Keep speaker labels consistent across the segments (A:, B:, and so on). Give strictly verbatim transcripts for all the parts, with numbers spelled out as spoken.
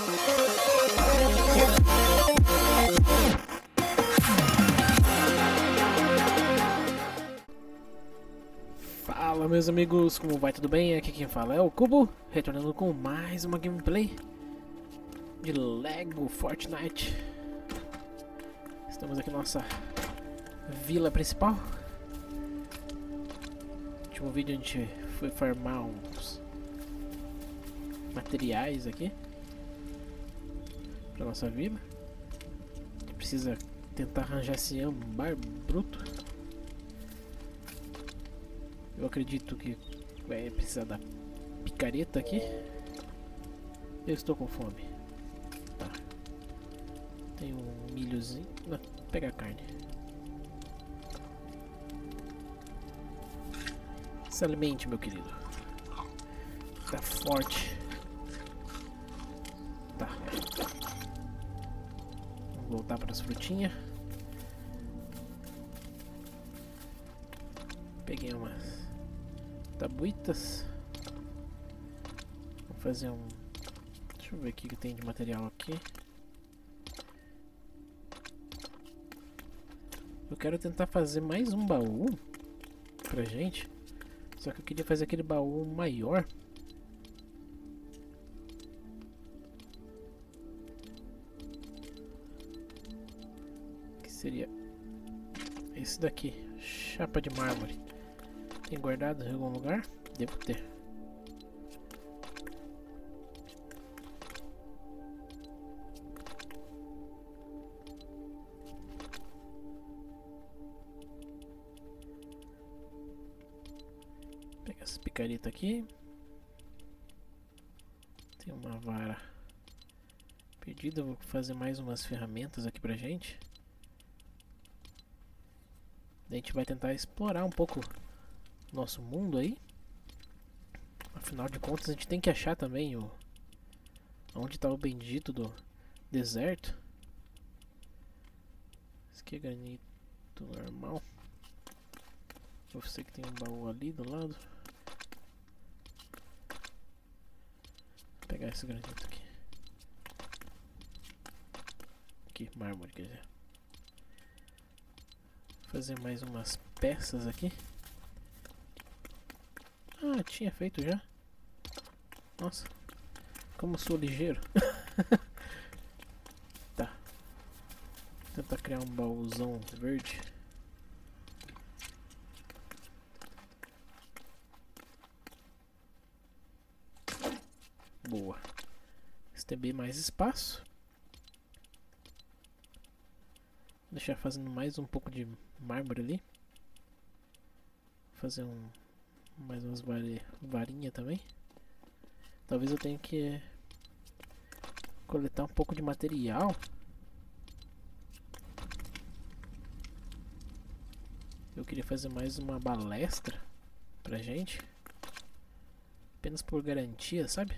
A: Fala meus amigos, como vai? Tudo bem? Aqui quem fala é o Cubo, retornando com mais uma gameplay de Lego Fortnite. Estamos aqui na nossa vila principal. No último vídeo a gente foi farmar uns materiais aqui para nossa vila. A gente precisa tentar arranjar esse âmbar bruto. Eu acredito que vai precisar da picareta aqui. Eu estou com fome. Tá. Tem um milhozinho. Não, pega a carne. Se alimente, meu querido. Tá forte. Tá. Vamos voltar para as frutinhas. Peguei umas tabuitas. Vou fazer um... Deixa eu ver o que tem de material aqui. Eu quero tentar fazer mais um baú pra gente. Só que eu queria fazer aquele baú maior. Que seria esse daqui, chapa de mármore. Tem guardado em algum lugar? Devo ter. Pega essa picareta aqui. Tem uma vara perdida. Vou fazer mais umas ferramentas aqui pra gente. A gente vai tentar explorar um pouco nosso mundo aí. Afinal de contas a gente tem que achar também o onde está o bendito do deserto. Esse aqui é granito normal. Eu sei que tem um baú ali do lado. Vou pegar esse granito aqui. Aqui, mármore, quer dizer. Vou fazer mais umas peças aqui. Ah, tinha feito já. Nossa, como sou ligeiro. Tá. Vou tentar criar um baúzão verde. Boa. Esse tem bem mais espaço. Vou deixar fazendo mais um pouco de mármore ali. Vou fazer um... mais umas varinhas também. Talvez eu tenha que coletar um pouco de material. Eu queria fazer mais uma balestra pra gente. Apenas por garantia, sabe?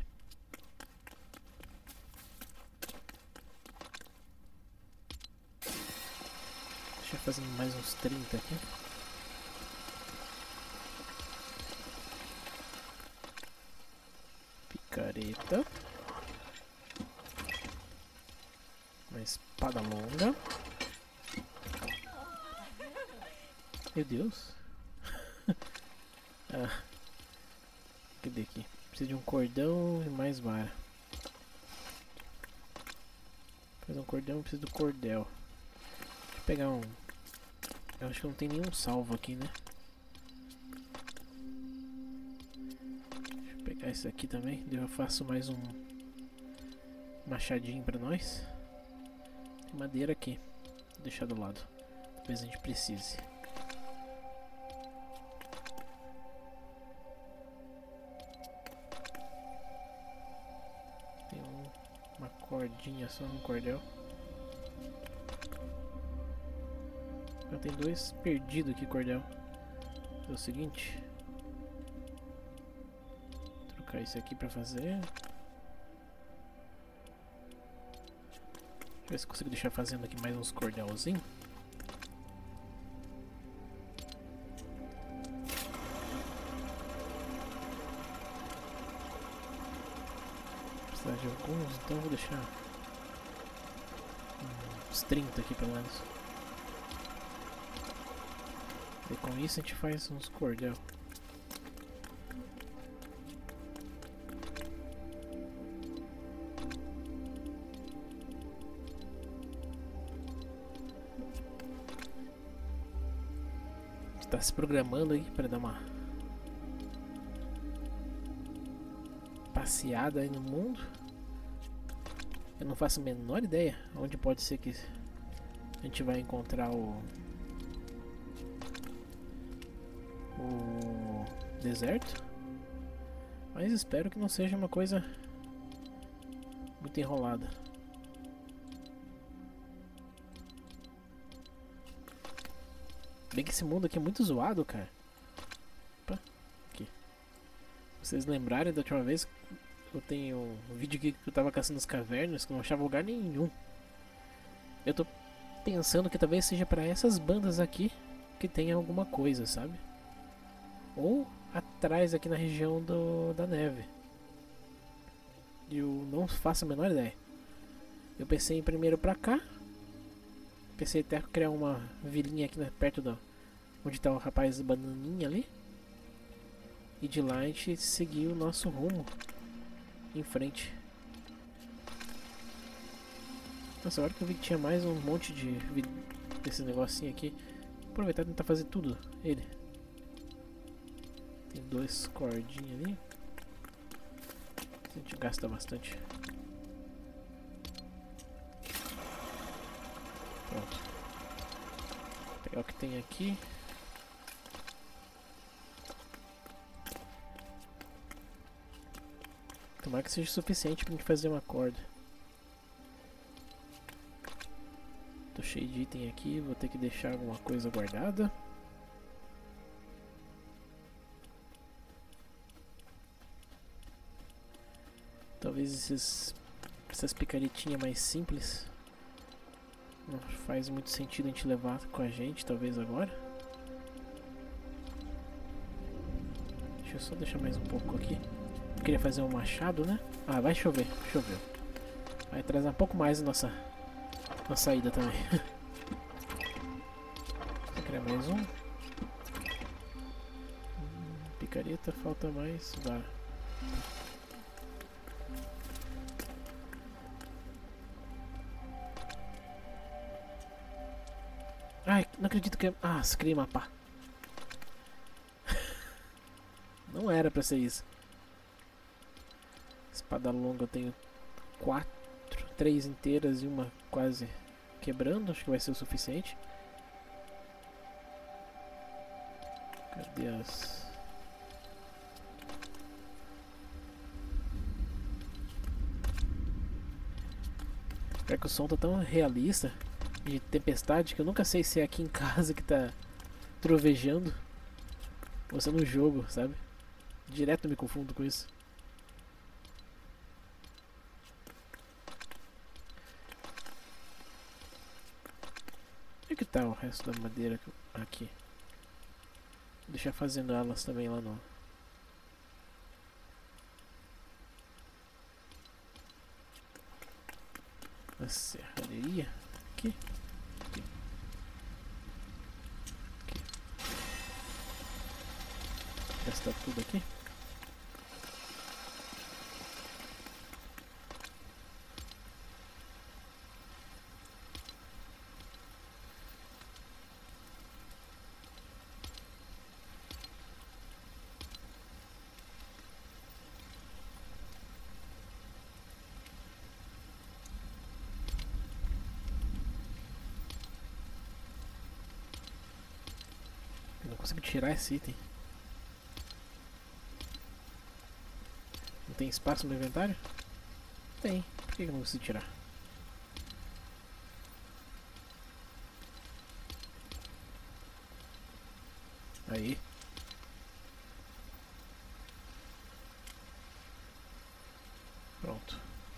A: Deixa eu fazer mais uns trinta aqui. Picareta. Uma espada longa. Meu Deus. Ah. Cadê aqui? Precisa de um cordão e mais vara. Fazer um cordão, preciso do cordel. Deixa eu pegar um... Eu acho que não tem nenhum salvo aqui, né? Esse aqui também, eu faço mais um machadinho pra nós. Tem madeira aqui, vou deixar do lado, talvez a gente precise. Tem um, uma cordinha só no cordel. Eu tenho dois perdidos aqui, cordel. É o seguinte. Isso aqui pra fazer. Deixa eu ver se consigo deixar fazendo aqui mais uns cordelzinhos. Precisar de algum alguns, então eu vou deixar uns trinta aqui pelo menos. E com isso a gente faz uns cordel. Tá se programando aí para dar uma passeada aí no mundo. Eu não faço a menor ideia onde pode ser que a gente vai encontrar o o deserto, mas espero que não seja uma coisa muito enrolada. Bem que esse mundo aqui é muito zoado, cara. Opa, aqui. Vocês lembrarem da última vez, eu tenho um vídeo aqui que eu tava caçando as cavernas, que eu não achava lugar nenhum. Eu tô pensando que talvez seja pra essas bandas aqui que tenha alguma coisa, sabe? Ou atrás aqui na região do, da neve. Eu não faço a menor ideia. Eu pensei em primeiro pra cá. Pensei até criar uma vilinha aqui, né, perto da onde tá o rapaz da bananinha ali. E de lá a gente seguir o nosso rumo em frente. Nossa, agora que eu vi que tinha mais um monte de desse negocinho aqui. Vou aproveitar e tentar fazer tudo ele. Tem dois cordinhas ali. A gente gasta bastante. Pronto. Vou pegar o que tem aqui. Tomara que seja suficiente pra gente fazer uma corda. Tô cheio de item aqui, vou ter que deixar alguma coisa guardada. Talvez esses, essas picaretinhas mais simples não faz muito sentido a gente levar com a gente, talvez agora. Deixa eu só deixar mais um pouco aqui. Eu queria fazer um machado, né? Ah, vai chover, choveu. Vai atrasar um pouco mais a nossa, nossa saída também. Vou criar mais um. Hum, picareta, falta mais vara. Ai, não acredito que... Ah, criei mapa. Não era pra ser isso. Espada longa eu tenho quatro, três inteiras e uma quase quebrando. Acho que vai ser o suficiente. Cadê as... Pior que o som tá tão realista de tempestade que eu nunca sei se é aqui em casa que tá trovejando ou se é no jogo, sabe? Direto me confundo com isso. Onde é que tá o resto da madeira aqui? Vou deixar fazendo elas também lá no... na serralheria. Aqui. Aqui. Aqui. Gastar tudo aqui. Não consigo tirar esse item. Não tem espaço no inventário? Tem. Por que eu não consigo tirar? Aí. Pronto.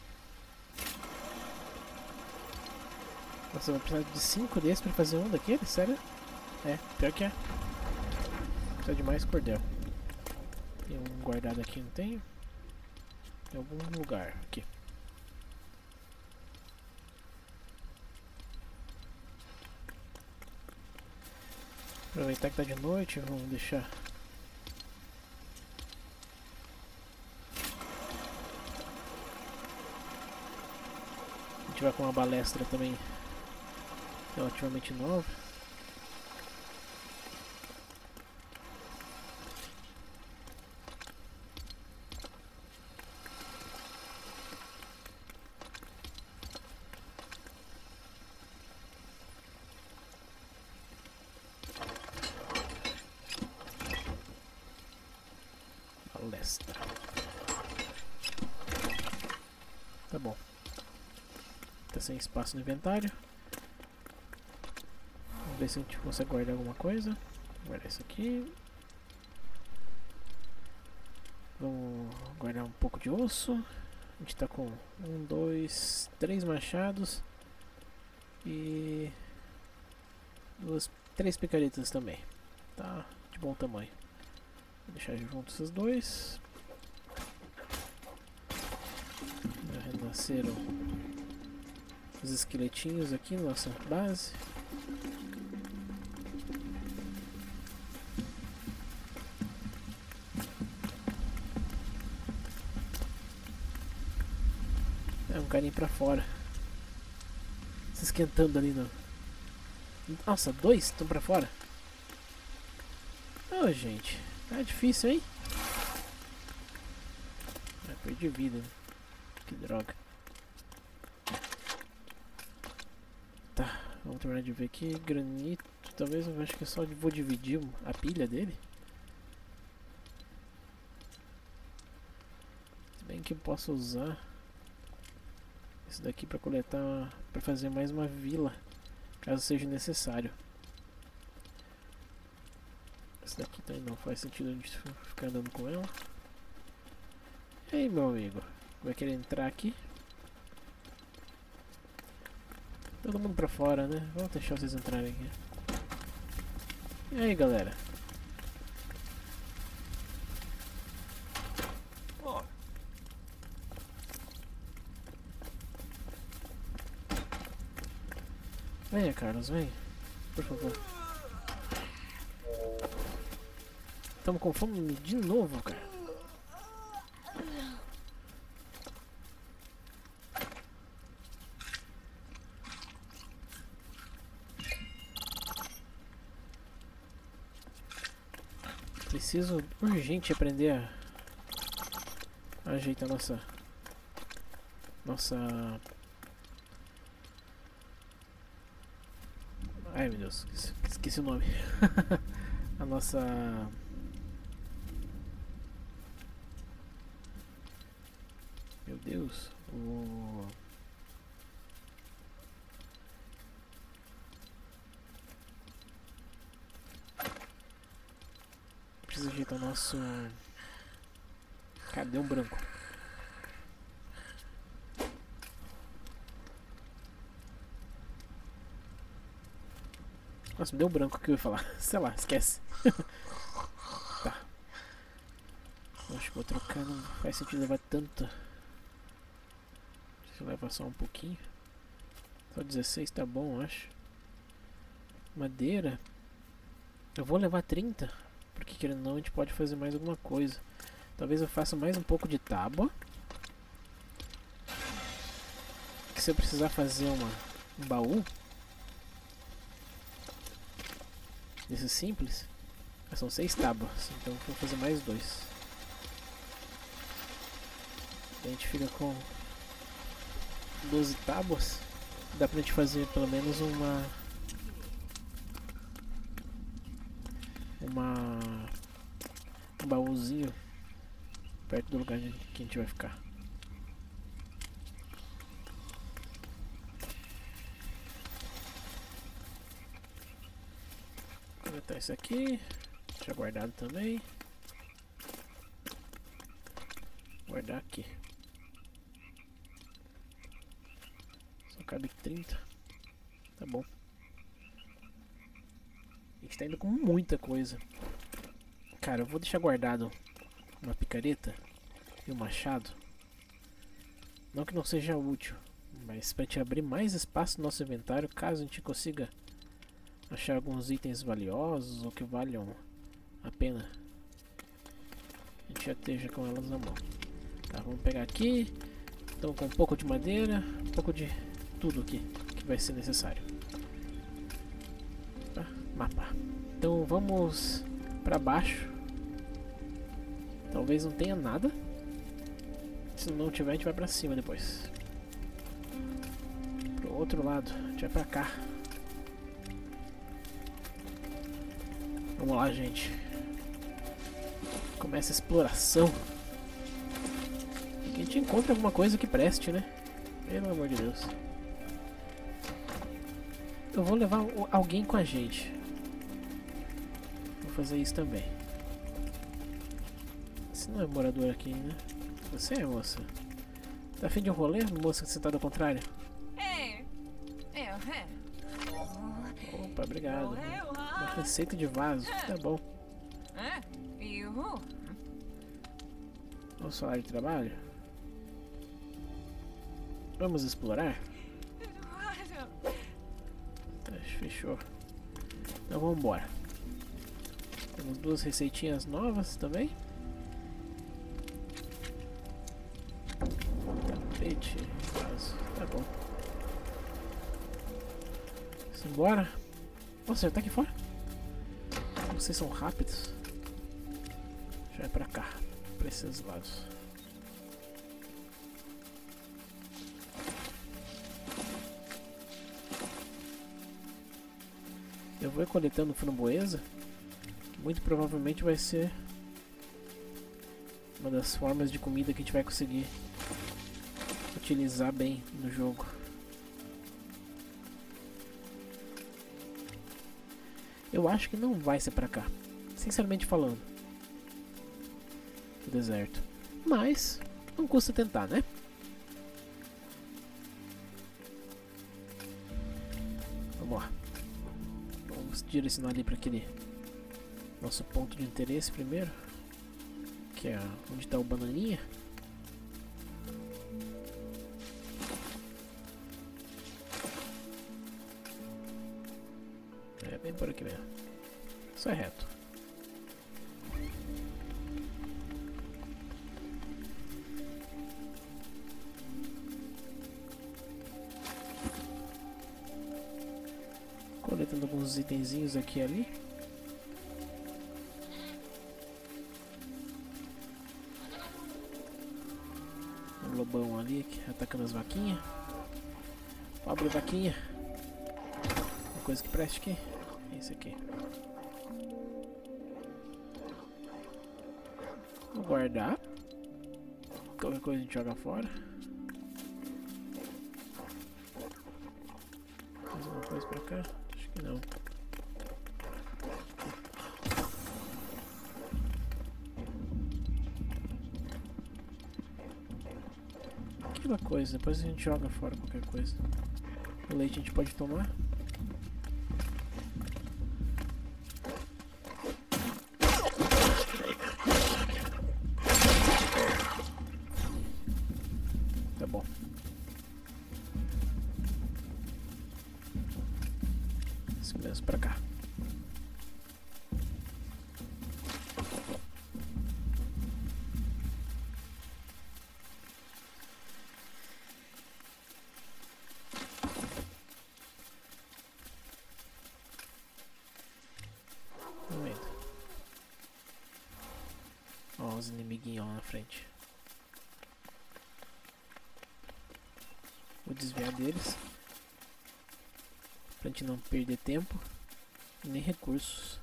A: Nossa, eu vou precisar de cinco desses pra fazer um daqueles? Sério? É, pior que é. Precisa de mais cordel. Tem um guardado aqui, não tenho? Em algum lugar aqui. Aproveitar que tá de noite, vamos deixar. A gente vai com uma balestra também relativamente nova. Balestra. Tá bom. Tá sem espaço no inventário. Vamos ver se a gente consegue guardar alguma coisa. Guardar isso aqui. Vamos guardar um pouco de osso. A gente tá com um, dois, três machados. E duas, três picaretas também. Tá de bom tamanho. Vou deixar junto esses dois. Já renasceram os esqueletinhos aqui na nossa base. É um carinho pra fora. Se esquentando ali no... Nossa, dois estão pra fora? Ô, oh, gente. Tá difícil, hein? Ah, perdi vida. Né? Que droga. Tá, vamos terminar de ver aqui. Granito. Talvez eu acho que eu só vou dividir a pilha dele. Se bem que eu posso usar isso daqui pra coletar, pra fazer mais uma vila, caso seja necessário. Esse daqui também não faz sentido a gente ficar andando com ela. E aí, meu amigo, vai querer entrar aqui? Todo mundo pra fora, né? Vamos deixar vocês entrarem aqui. E aí, galera? Venha, Carlos, vem. Por favor. Estamos com fome de novo, cara. Preciso urgente aprender a, a ajeitar nossa... Nossa... Ai, meu Deus, esqueci, esqueci o nome. A nossa... Meu Deus, o... Preciso ajeitar o nosso... Cadê o branco? Nossa, me deu um branco que eu ia falar. Sei lá, esquece. Tá. Acho que vou trocar, não faz sentido levar tanta. Deixa eu levar só um pouquinho. Só dezesseis tá bom, eu acho. Madeira. Eu vou levar trinta. Porque querendo ou não, a gente pode fazer mais alguma coisa. Talvez eu faça mais um pouco de tábua. Que se eu precisar fazer uma, um baú desses simples, são seis tábuas, então vou fazer mais dois. A gente fica com doze tábuas. Dá pra gente fazer pelo menos uma uma um baúzinho perto do lugar que a gente vai ficar. Vou coletar isso aqui, deixa guardado também. Guardar aqui. Só cabe trinta. Tá bom. A gente tá indo com muita coisa. Cara, eu vou deixar guardado uma picareta e um machado. Não que não seja útil, mas pra gente abrir mais espaço no nosso inventário, caso a gente consiga achar alguns itens valiosos ou que valham a pena, a gente já esteja com elas na mão. Tá, vamos pegar aqui. Então com um pouco de madeira, um pouco de tudo aqui que vai ser necessário. Tá, mapa. Então vamos para baixo. Talvez não tenha nada. Se não tiver, a gente vai pra cima depois. Pro outro lado, a gente vai pra cá. Vamos lá, gente. Começa a exploração. Que a gente encontra alguma coisa que preste, né? Pelo amor de Deus. Eu vou levar alguém com a gente. Vou fazer isso também. Você não é morador aqui, né? Você é, moça. Tá afim de um rolê, moça sentada ao contrário? Opa, obrigado. Uma receita de vaso, tá bom. O salário de trabalho? Vamos explorar? Tá, fechou. Então vamos embora. Temos duas receitinhas novas também. Tapete, vaso, tá bom. Simbora. Nossa, já tá aqui fora? Vocês são rápidos. Já é pra cá, pra esses lados. Eu vou coletando framboesa, que muito provavelmente vai ser uma das formas de comida que a gente vai conseguir utilizar bem no jogo. Eu acho que não vai ser pra cá, sinceramente falando, o deserto. Mas não custa tentar, né? Vamos lá. Vamos direcionar ali para aquele nosso ponto de interesse primeiro, que é onde está o bananinha. É bem por aqui mesmo. Só é reto. Coletando alguns itenzinhos aqui e ali. Um lobão ali atacando as vaquinhas. Pobre vaquinha. Uma coisa que preste aqui. É isso aqui. Vou guardar. Qualquer coisa a gente joga fora. Mais alguma coisa pra cá? Acho que não. Aquela coisa, depois a gente joga fora qualquer coisa. O leite a gente pode tomar. Tá bom. Isso mesmo, pra cá. Ó, os inimiguinhos lá na frente. Vou desviar deles pra gente não perder tempo e nem recursos.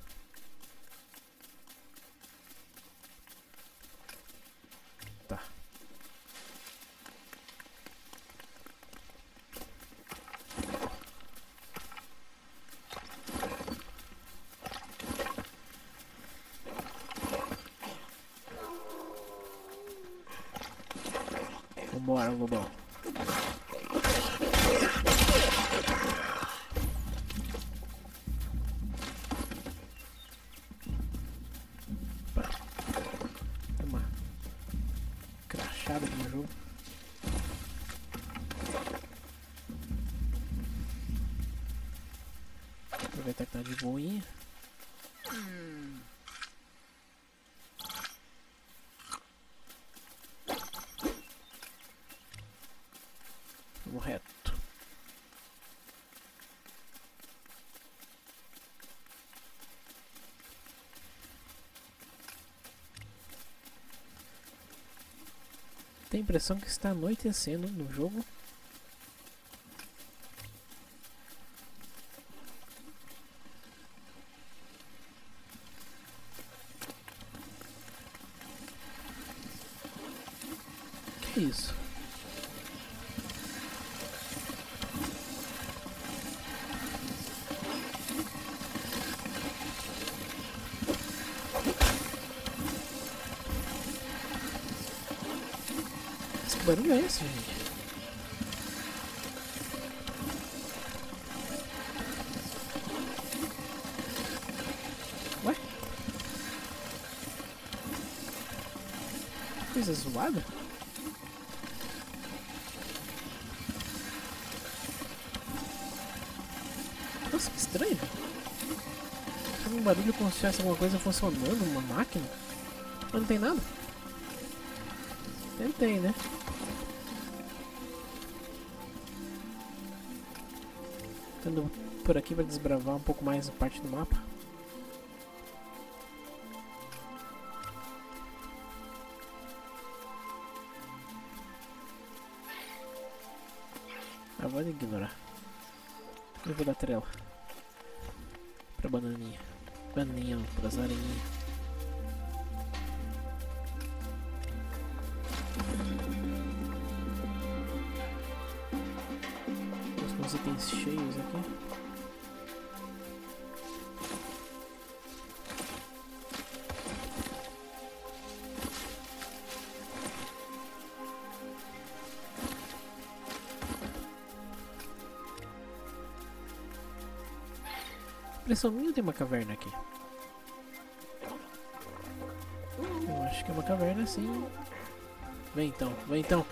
A: Tá. Vambora, lobão. Uma crachada aqui no jogo. Aproveitar que tá de boinha. Vamos reto. Tenho a impressão que está anoitecendo no jogo. Que isso? Que barulho é esse, gente? Ué? Que coisa zoada? Nossa, que estranho. Faz um barulho como se tivesse alguma coisa funcionando, uma máquina. Mas não tem nada. Tentei, né? Ando por aqui para desbravar um pouco mais a parte do mapa. Ah, vou ignorar. Eu vou dar trela pra bananinha. Bananinha não, pras aranhinhas. Os itens cheios aqui. Impressão minha, tem uma caverna aqui. Eu acho que é uma caverna sim. Vem então, vem então.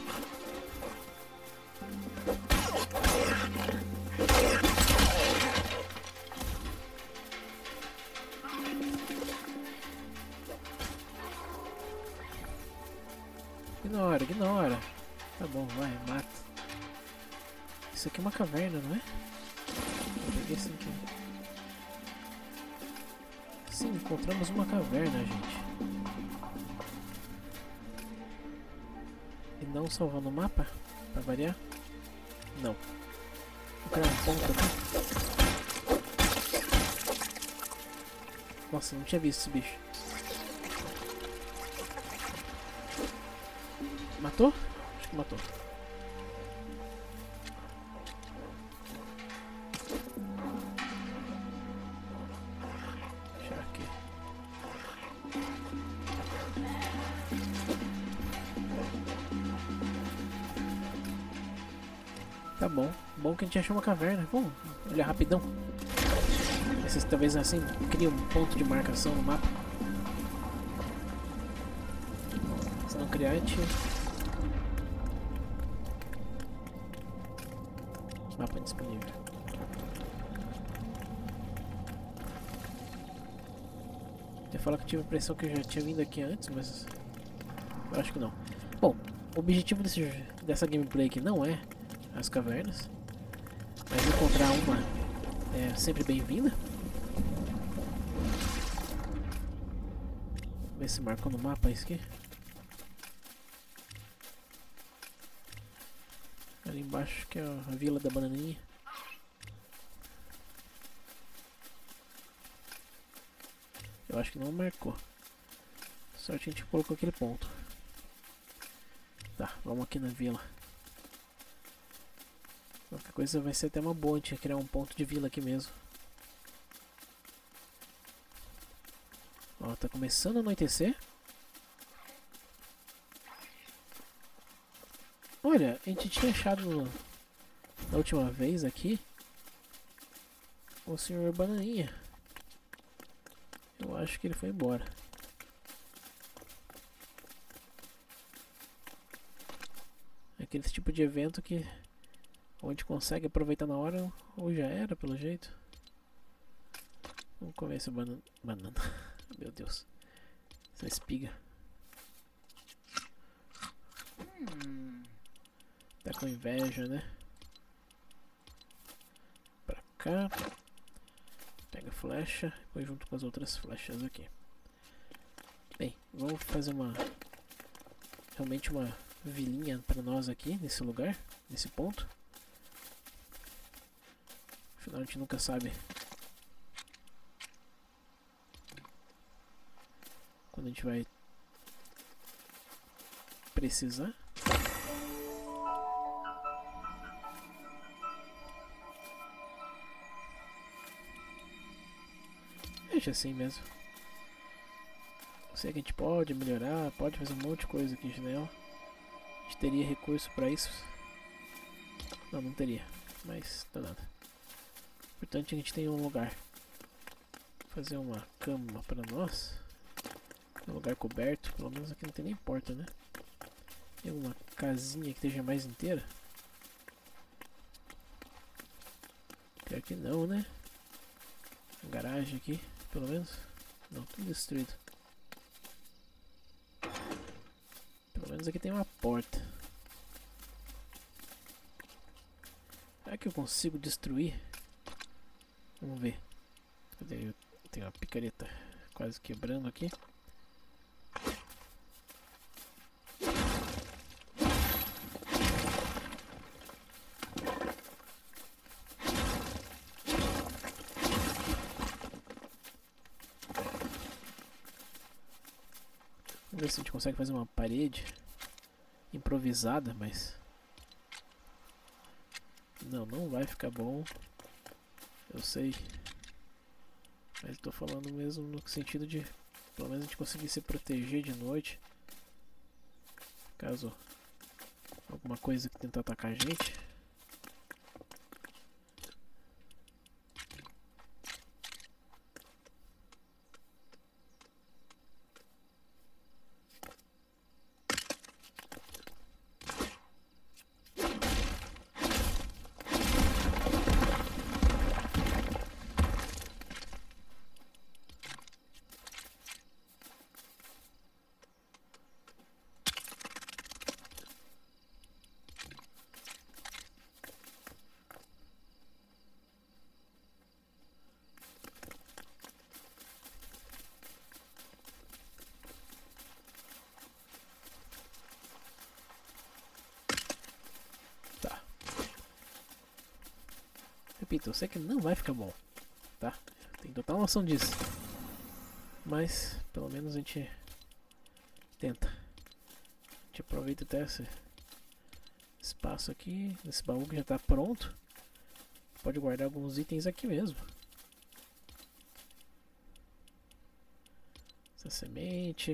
A: Ignora, ignora. Tá bom, vai, mata. Isso aqui é uma caverna, não é? Eu peguei esse aqui. Sim, encontramos uma caverna, gente. E não salvando o mapa? Pra variar? Não. Vou criar um ponto aqui. Nossa, não tinha visto esse bicho. Matou? Acho que matou. Deixa aqui. Tá bom. Bom que a gente achou uma caverna. Vamos olhar rapidão. Esses talvez assim cria um ponto de marcação no mapa. Se não criar, a gente... Mapa disponível. Eu ia falar que eu tive a impressão que eu já tinha vindo aqui antes, mas eu acho que não. Bom, o objetivo desse, dessa gameplay aqui não é as cavernas, mas encontrar uma é sempre bem-vinda. Ver se marcou no mapa isso aqui. Ali embaixo que é a Vila da Bananinha. Eu acho que não marcou. Sorte a gente colocou aquele ponto. Tá, vamos aqui na vila. Qualquer coisa vai ser até uma boa a gente criar um ponto de vila aqui mesmo. Ó, tá começando a anoitecer. Olha, a gente tinha achado no, na última vez aqui o senhor Bananinha. Eu acho que ele foi embora. É aquele tipo de evento que onde consegue aproveitar na hora ou já era, pelo jeito. Vamos comer essa banana. Banana. Meu Deus. Essa espiga.
B: Hum.
A: Tá com inveja, né? Pra cá. Pega a flecha. Põe junto com as outras flechas aqui. Bem, vamos fazer uma... Realmente uma vilinha pra nós aqui, nesse lugar. Nesse ponto. Afinal, a gente nunca sabe quando a gente vai precisar. Deixa assim mesmo. Sei que a gente pode melhorar, pode fazer um monte de coisa aqui, janela. A gente teria recurso pra isso? Não, não teria. Mas tá nada. O importante é que a gente tenha um lugar. Fazer uma cama pra nós. Um lugar coberto. Pelo menos aqui não tem nem porta, né? Tem uma casinha que esteja mais inteira? Pior que não, né? Uma garagem aqui, pelo menos. Não, tudo destruído. Pelo menos aqui tem uma porta. Será que eu consigo destruir? Vamos ver. Cadê? Eu tenho uma picareta quase quebrando aqui. Vamos ver se a gente consegue fazer uma parede improvisada, mas... Não, não vai ficar bom. Eu sei. Mas estou falando mesmo no sentido de... Pelo menos a gente conseguir se proteger de noite. Caso alguma coisa que tentar atacar a gente. Repito, eu sei que não vai ficar bom, tá? Tem total noção disso. Mas, pelo menos a gente tenta. A gente aproveita até esse espaço aqui, esse baú que já está pronto. Pode guardar alguns itens aqui mesmo. Essa semente.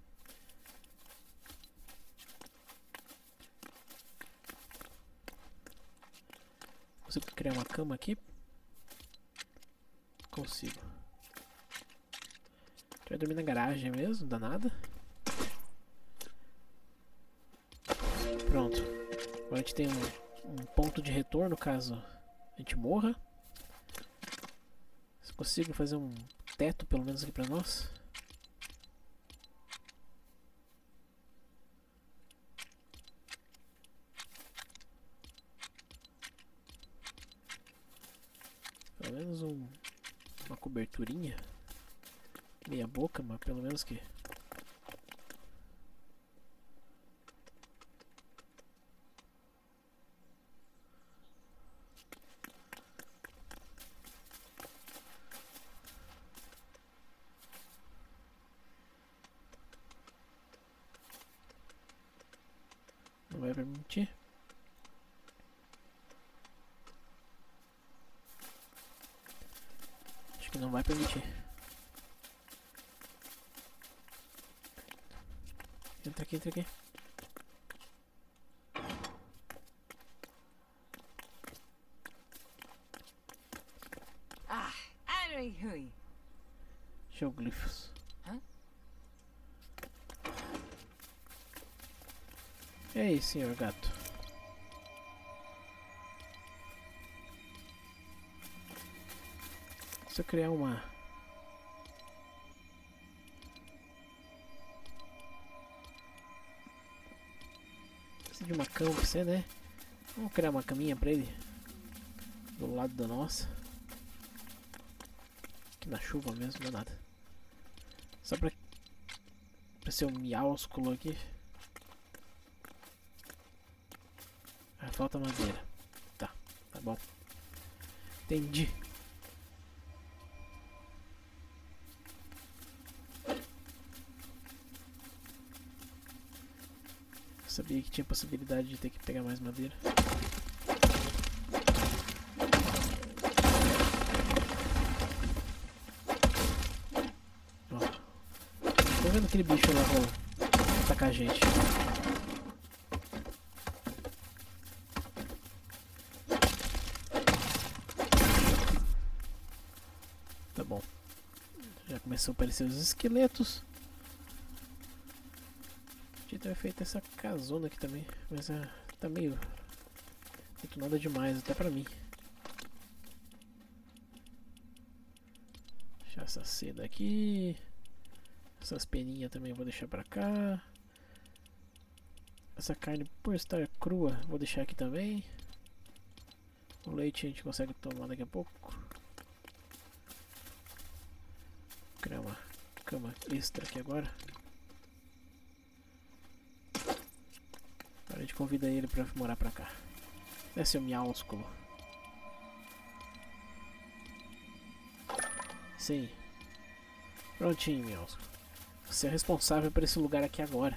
A: Consigo criar uma cama aqui? Consigo. A gente vai dormir na garagem mesmo, danada. Pronto. Agora a gente tem um, um ponto de retorno caso a gente morra. Se consigo fazer um teto pelo menos aqui pra nós. Pelo menos um, uma coberturinha. Meia boca, mas pelo menos que... Não vai permitir. Acho que não vai permitir. Entra aqui, entra aqui.
B: Ah, ai, ruim.
A: Geoglifos.
B: Hã?
A: Ei, senhor gato. Se eu criar uma de uma cama pra você, né? Vamos criar uma caminha pra ele. Do lado da nossa. Aqui na chuva mesmo, não é nada. Só pra, pra ser um miásculo aqui. Ah, falta madeira. Tá, tá bom. Entendi. Sabia que tinha possibilidade de ter que pegar mais madeira. Ó, tô vendo aquele bicho lá pra atacar a gente. Tá bom. Já começou a aparecer os esqueletos. Podia ter feito essa casona aqui também, mas uh, tá meio... Muito nada demais, até pra mim. Deixar essa seda aqui. Essas peninhas também eu vou deixar pra cá. Essa carne, por estar crua, vou deixar aqui também. O leite a gente consegue tomar daqui a pouco. Vou criar uma cama extra aqui agora. A gente convida ele pra morar pra cá. Esse é o miásculo. Sim. Prontinho, miásculo. Você é responsável por esse lugar aqui agora.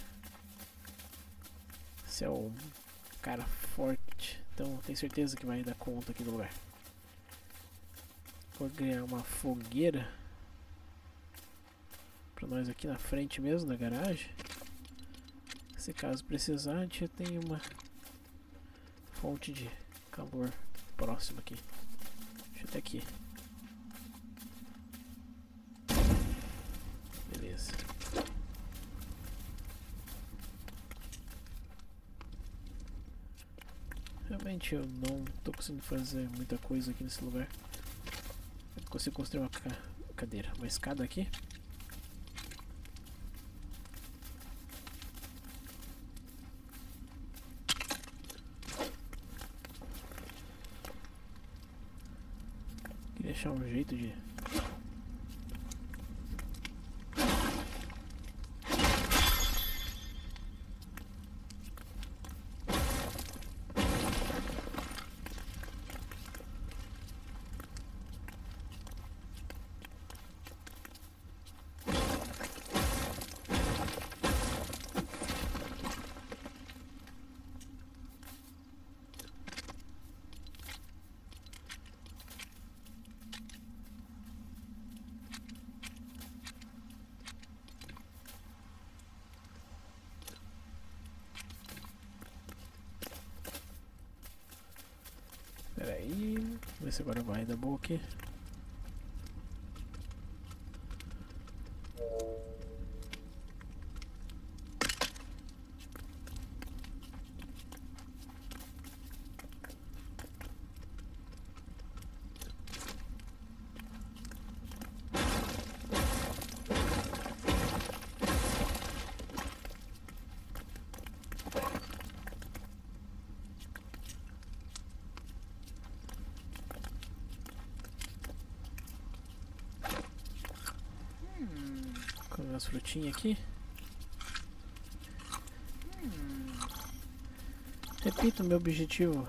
A: Você é um cara forte. Então tenho certeza que vai dar conta aqui do lugar. Vou ganhar uma fogueira. Pra nós aqui na frente mesmo, na garagem. Se caso precisar, a gente tem uma fonte de calor próxima aqui. Deixa eu até aqui. Beleza. Realmente eu não tô conseguindo fazer muita coisa aqui nesse lugar. Eu consigo construir uma ca cadeira, uma escada aqui. Deixar um jeito de Pera aí, vamos ver se agora vai dar boa aqui. Com as frutinhas aqui. Repito o meu objetivo.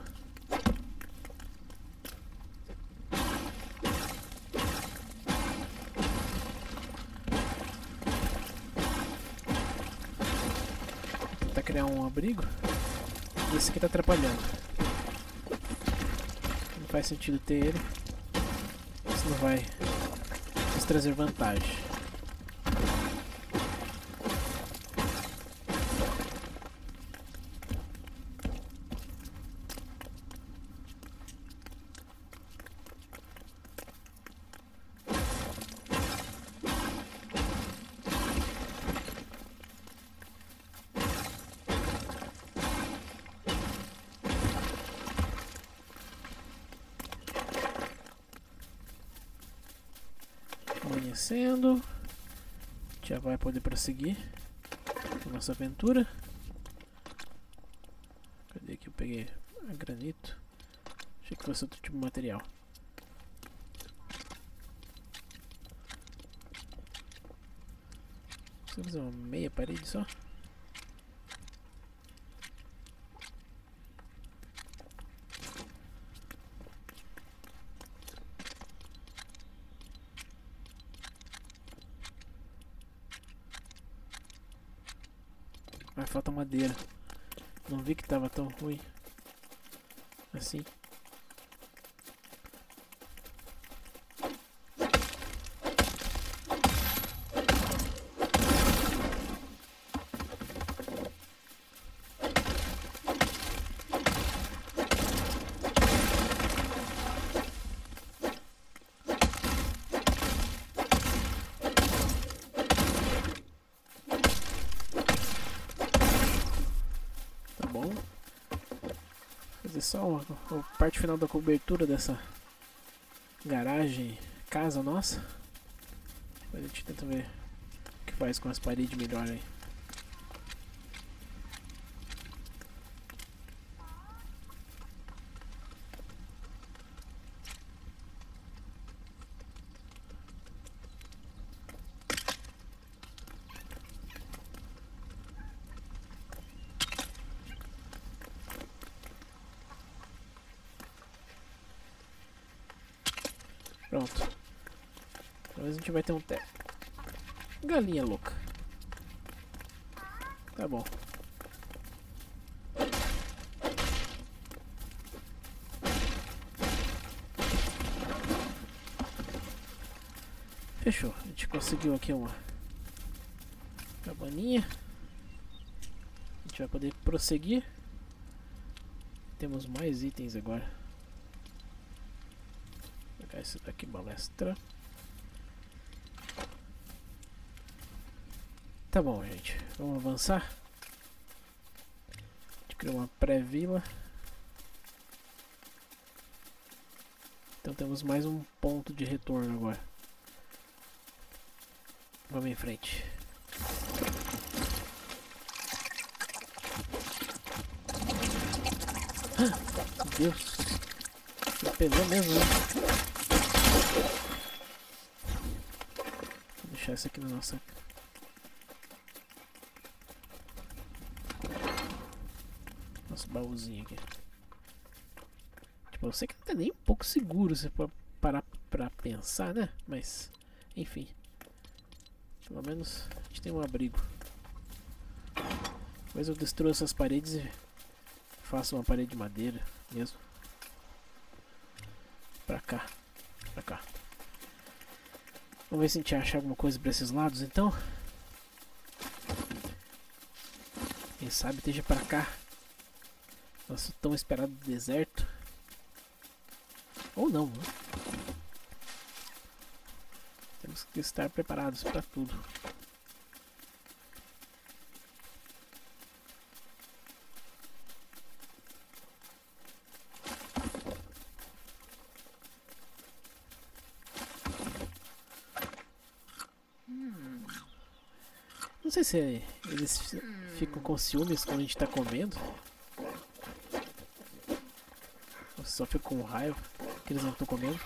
A: Tentar criar um abrigo. E esse aqui tá atrapalhando. Não faz sentido ter ele. Isso não vai nos trazer vantagem. Amanhecendo, já vai poder prosseguir com nossa aventura. peguei a granito. Achei que fosse outro tipo de material. Vou fazer uma meia parede só. Vai, falta madeira. Não vi que tava tão ruim assim. Fazer só a, a parte final da cobertura dessa garagem, casa nossa. Depois a gente tenta ver o que faz com as paredes melhor aí. Pronto. Talvez a gente vai ter um teto. Galinha louca. Tá bom. Fechou. A gente conseguiu aqui uma cabaninha. A gente vai poder prosseguir. Temos mais itens agora. Vou pegar esse daqui, balestra. Tá bom, gente. Vamos avançar. A gente criou uma pré-vila. Então temos mais um ponto de retorno agora. Vamos em frente. Ah, meu Deus. Pelou mesmo, né? Vou deixar isso aqui na nossa... Nosso baúzinho aqui. Tipo, eu sei que não tá nem um pouco seguro se for parar pra pensar, né? Mas, enfim. Pelo menos a gente tem um abrigo. Depois eu destruo essas paredes e faço uma parede de madeira mesmo. Pra cá. Pra cá. Vamos ver se a gente acha alguma coisa pra esses lados então. Quem sabe esteja pra cá. Nosso tão esperado deserto. Ou não, né? Temos que estar preparados pra tudo. Não sei se eles ficam com ciúmes quando a gente tá comendo. Ou só ficam com raiva que eles não estão comendo.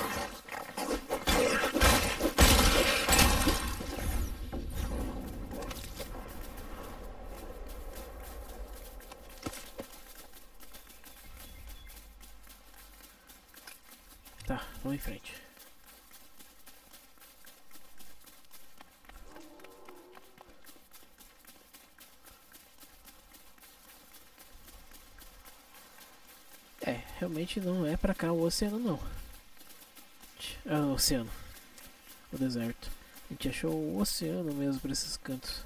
A: Tá, vamos em frente. É, realmente não é pra cá o oceano não. Ah, o oceano. O deserto. A gente achou o oceano mesmo por esses cantos.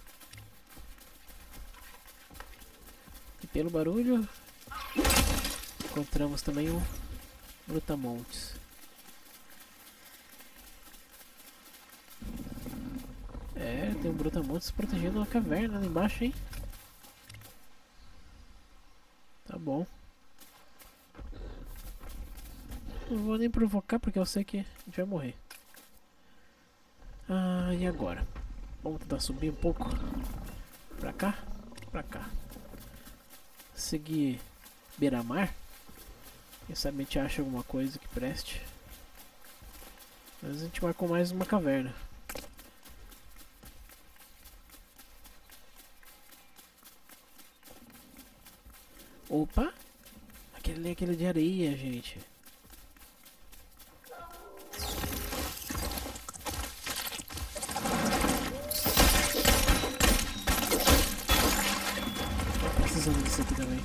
A: E pelo barulho encontramos também um brutamontes. É, tem um brutamontes protegendo uma caverna lá embaixo, hein? Tá bom. Não vou nem provocar porque eu sei que a gente vai morrer. Ah, e agora? Vamos tentar subir um pouco. Pra cá? Pra cá. Seguir beira-mar. Quem sabe a gente acha alguma coisa que preste. Mas a gente marcou mais uma caverna. Opa! Aquele ali é aquele de areia, gente. Tô precisando disso aqui também.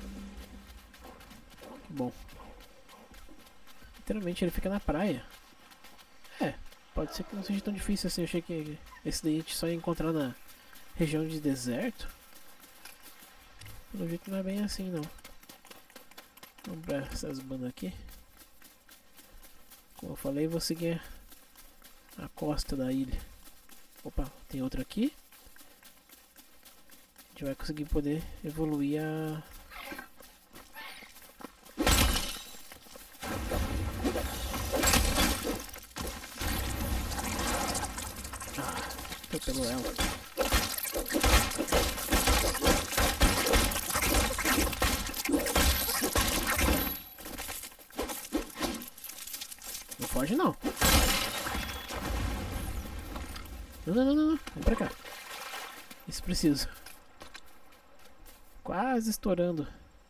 A: Que bom. Literalmente ele fica na praia. É, pode ser que não seja tão difícil assim. Eu achei que esse daí a gente só ia encontrar na região de deserto. Pelo jeito não é bem assim não. Vamos pra essas bandas aqui. Como eu falei, vou seguir a costa da ilha. Opa, tem outra aqui. A gente vai conseguir poder evoluir a... Ah, atropelou ela. Não foge não. Não, não, não, não. Vem pra cá. Isso preciso. Quase estourando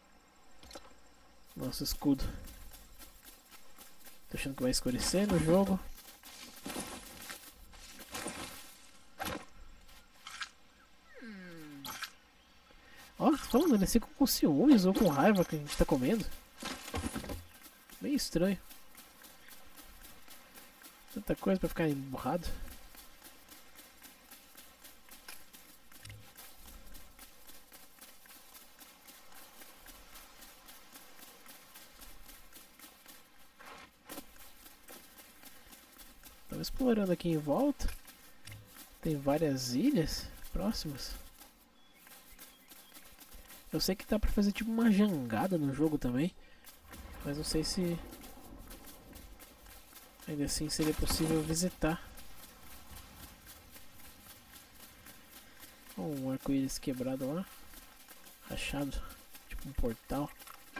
A: nosso escudo. Tô achando que vai escurecer no jogo. Ó, oh, falando, eles ficam com ciúmes ou com raiva que a gente tá comendo. Meio estranho. Tanta coisa pra ficar emburrado. Estamos explorando aqui em volta. Tem várias ilhas próximas. Eu sei que dá pra fazer tipo uma jangada no jogo também. Mas não sei se ainda assim seria possível visitar. Oh, um arco-íris quebrado lá. Rachado. Tipo um portal.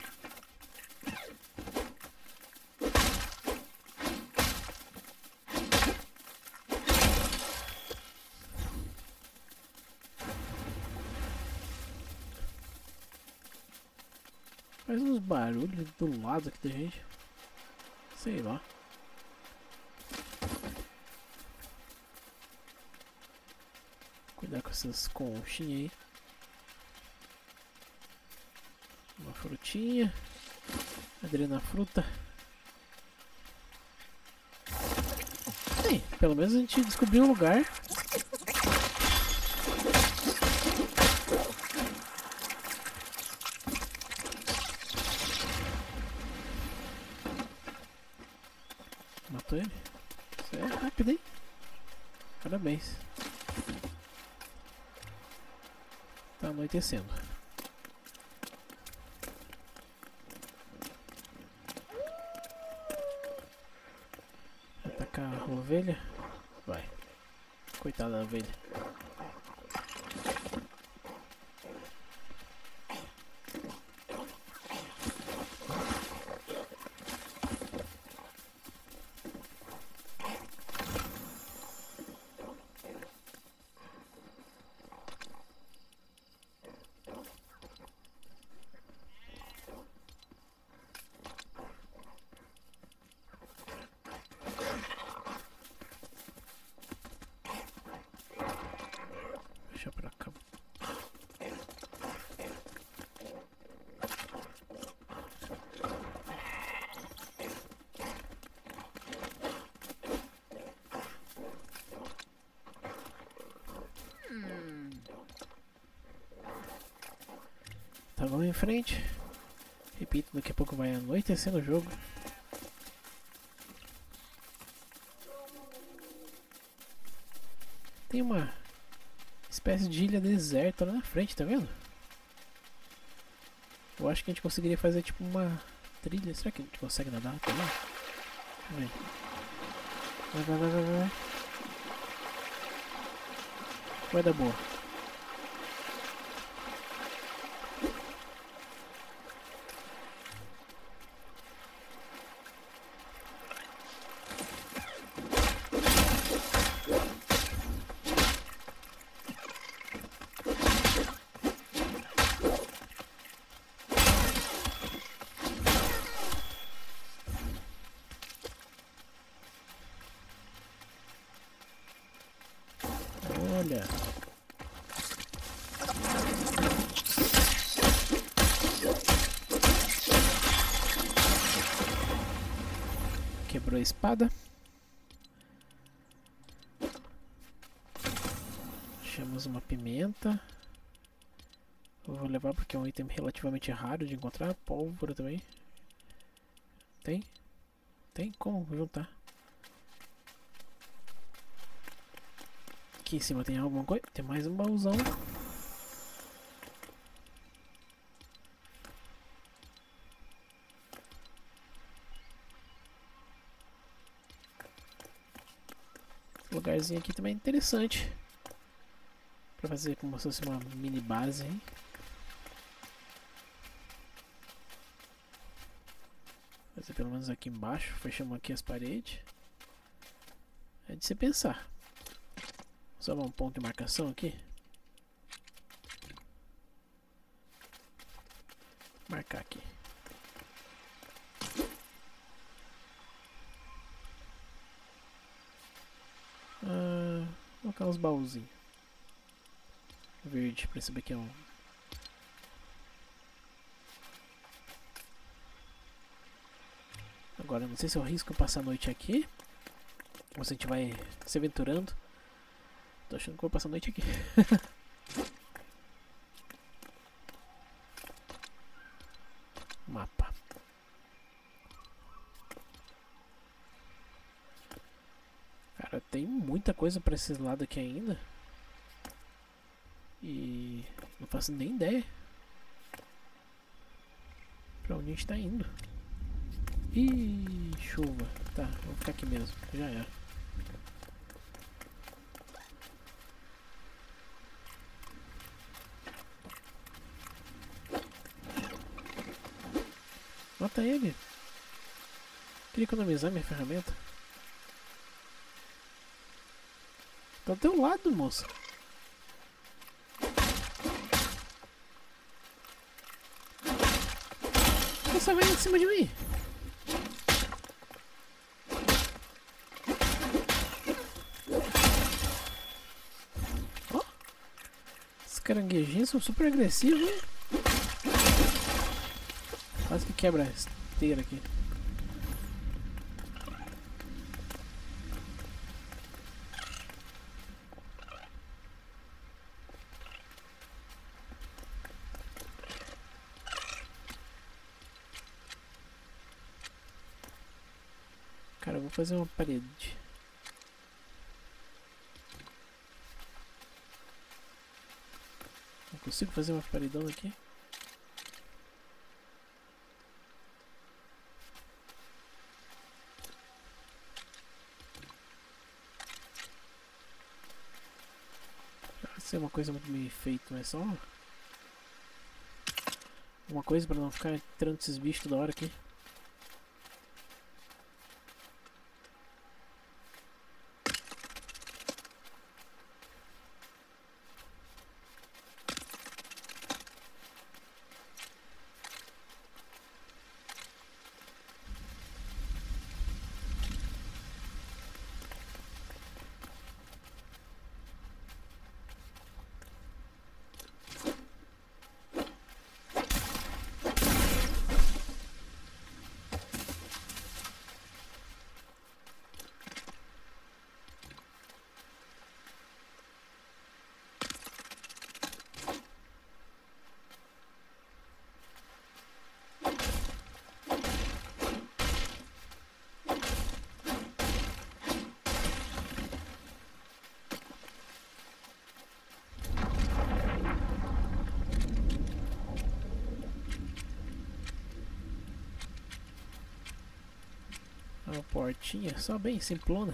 A: Faz uns barulhos do lado aqui da gente. Sei lá. Cuidar com essas conchinhas aí. Uma frutinha. Adrena fruta. Bem, pelo menos a gente descobriu um lugar. Matou ele? Isso é rápido, hein? Parabéns. Tá anoitecendo. Atacar a ovelha? Vai. Coitada da ovelha. Deixa pra cá. Tá, vamos em frente. Repito, daqui a pouco vai anoitecer no jogo. Tem uma espécie de ilha deserta lá na frente, tá vendo? Eu acho que a gente conseguiria fazer tipo uma trilha. Será que a gente consegue nadar até lá? Vai, vai, vai, vai, vai. Vai dar boa. era. Quebrou a espada. Achamos uma pimenta. Eu vou levar porque é um item relativamente raro de encontrar. Pólvora também. Tem? Tem como juntar. Aqui em cima tem alguma coisa? Tem mais um baúzão. Esse lugarzinho aqui também é interessante. Pra fazer como se fosse uma mini base, hein? Fazer pelo menos aqui embaixo. Fechamos aqui as paredes. É de se pensar. Só um ponto de marcação aqui. Marcar aqui. Ah, vou colocar uns baúzinhos. Verde, pra saber que é um. Agora, não sei se eu risco passar a noite aqui. Ou se a gente vai se aventurando. Tô achando que vou passar a noite aqui. Mapa. Cara, tem muita coisa pra esses lados aqui ainda. E não faço nem ideia pra onde a gente tá indo. Ih, chuva. Tá, vou ficar aqui mesmo. Já era. Mata ele. Queria economizar minha ferramenta. Tá do teu lado, moça. Você vai em cima de mim. Ó. Esses caranguejinhos são super agressivos, hein? Quase que quebra a esteira aqui. Cara, eu vou fazer uma parede. Não consigo fazer uma paredona aqui? Vai ser uma coisa muito bem feita, mas só uma coisa pra não ficar entrando esses bichos toda hora aqui. Uma portinha, só bem simplona.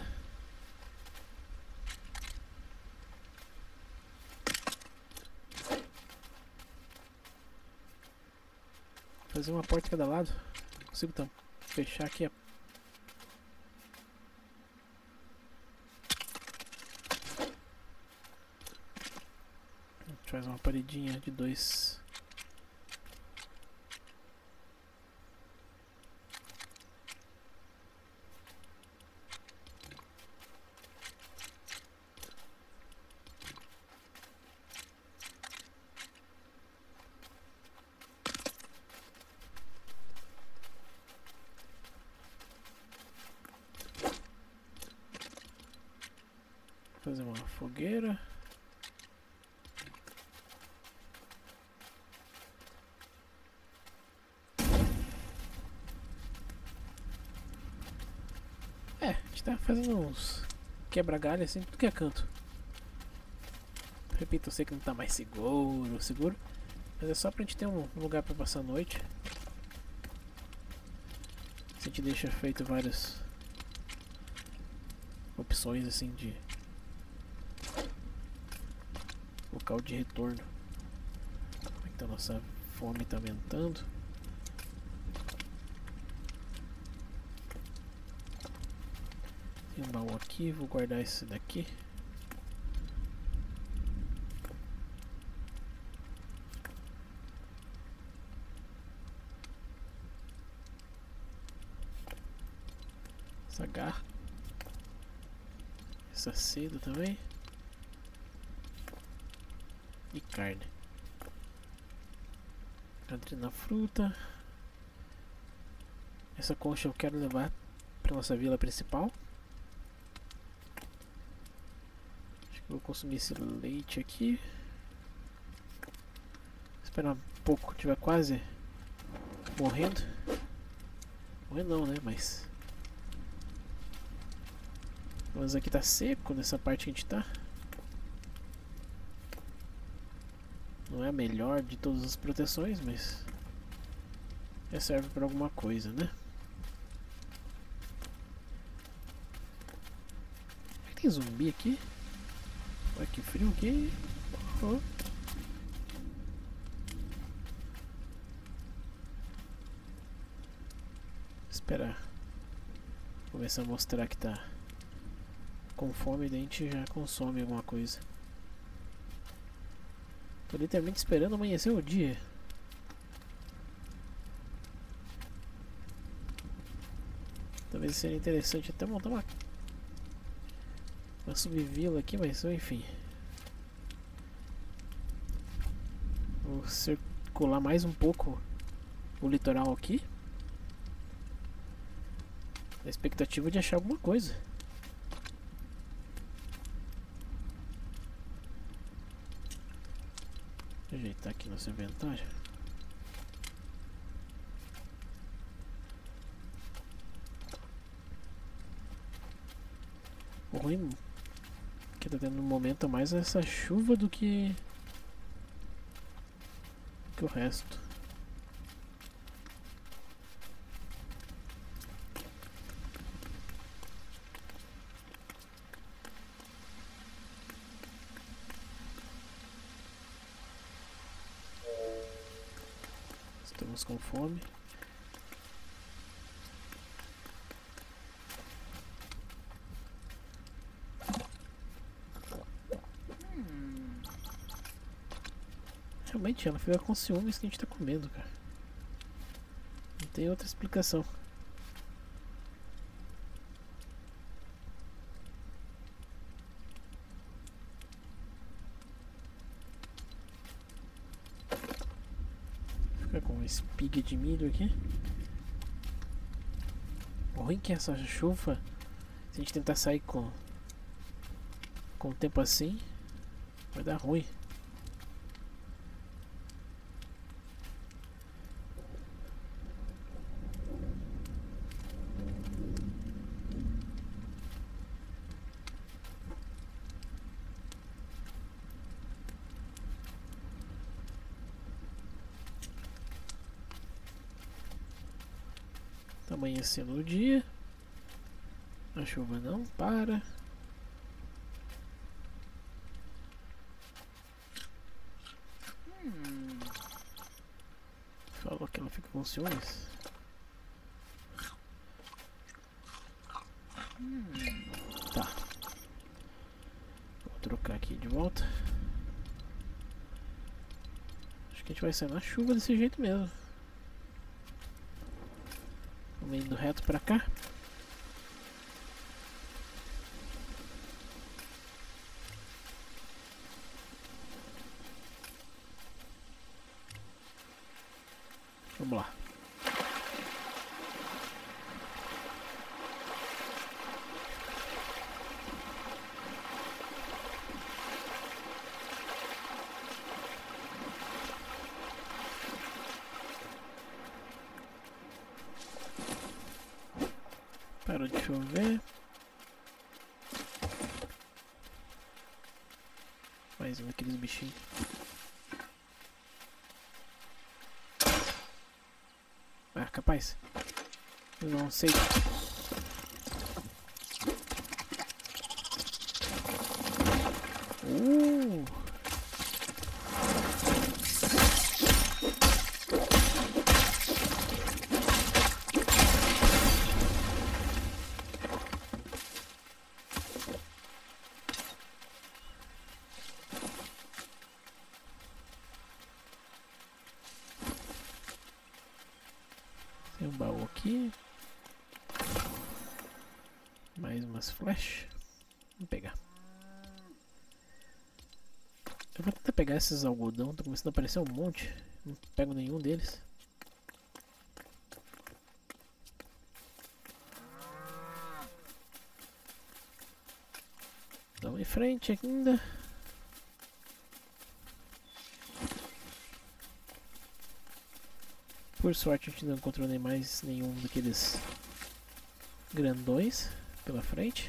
A: Fazer uma porta de cada lado. Consigo então fechar aqui a... A gente faz uma paredinha de dois. Fazer uma fogueira. É, a gente tá fazendo uns quebra-galho assim, tudo que é canto. Repito, eu sei que não tá mais seguro, seguro, mas é só pra gente ter um lugar pra passar a noite. A gente deixa feito várias opções assim de local de retorno. Então nossa fome tá aumentando. Tem um baú aqui, vou guardar esse daqui. Essa garra. Essa seda também. E carne. Cadê na fruta? Essa concha eu quero levar para nossa vila principal. Acho que vou consumir esse leite aqui. Esperar um pouco, tiver quase morrendo. Morrendo não, né? Mas mas aqui tá seco nessa parte que a gente tá. Não é a melhor de todas as proteções, mas já serve para alguma coisa, né? Tem zumbi aqui? Olha que frio aqui. Oh. Esperar começar a mostrar que tá com fome, daí a gente já consome alguma coisa. Tô literalmente esperando amanhecer o dia. Talvez seria interessante até montar uma uma subvila aqui, mas enfim. Vou circular mais um pouco o litoral aqui, na expectativa de achar alguma coisa. Vou ajeitar aqui nosso inventário. O ruim que tá tendo no momento é mais essa chuva do que que o resto. Estamos com fome. Realmente ela fica com ciúmes que a gente tá comendo, cara. Não tem outra explicação. Fica com uma espiga de milho aqui. O ruim que essa chuva, se a gente tentar sair com com o tempo assim, vai dar ruim. Tá amanhecendo o dia. A chuva não para.
B: Hmm.
A: Falou que ela fica com ciúmes.
B: Hmm.
A: Tá. Vou trocar aqui de volta. Acho que a gente vai sair na chuva desse jeito mesmo. Vamos indo reto pra cá. Vamos lá. Parou de chover. Mais um daqueles bichinhos. Ah, capaz. Eu não sei. Uh! Tem um baú aqui. Mais umas flash. Vamos pegar. Eu vou tentar pegar esses algodão. Tá começando a aparecer um monte. Não pego nenhum deles. Vamos em frente ainda. Por sorte a gente não encontrou nem mais nenhum daqueles grandões pela frente.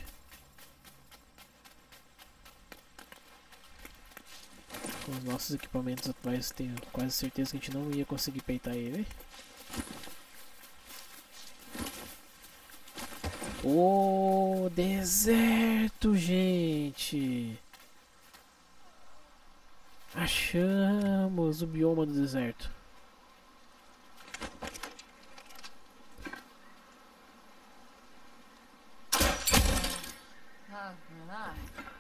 A: Com os nossos equipamentos atuais tenho quase certeza que a gente não ia conseguir peitar ele. O deserto, gente! Achamos o bioma do deserto.
B: Oh, my.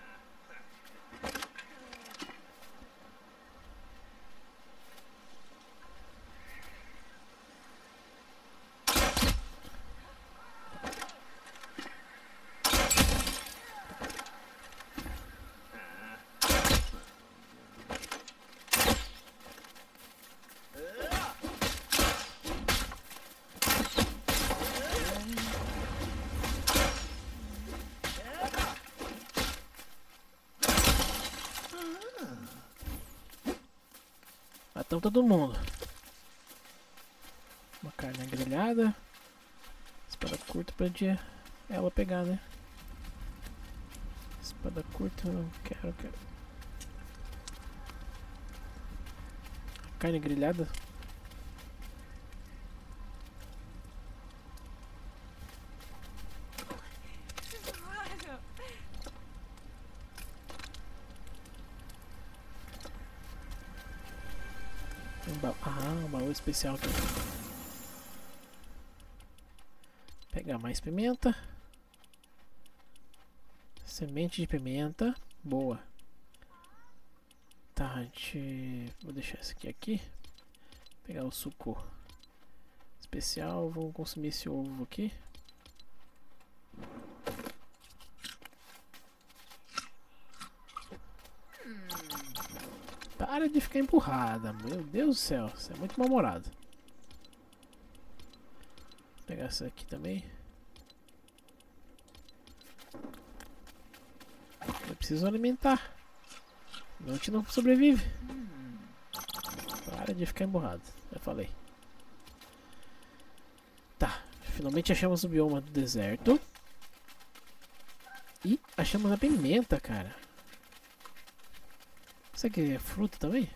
A: Matamos todo mundo. Uma carne grelhada. Espada curta pra dia ela pegar, né? Espada curta, não quero, quero. Carne grelhada. Um baú. Ah, um baú especial aqui. Pegar mais pimenta. Semente de pimenta. Boa. Tá, a gente... Vou deixar esse aqui aqui. Pegar o suco especial. Vou consumir esse ovo aqui. Para de ficar empurrada. Meu Deus do céu. Você é muito mal-humorado. Vou pegar essa aqui também. Eu preciso alimentar. Não, a gente não sobrevive. Para de ficar emburrado. Já falei. Tá. Finalmente achamos o bioma do deserto. E achamos a pimenta, cara. Isso aqui é fruta também?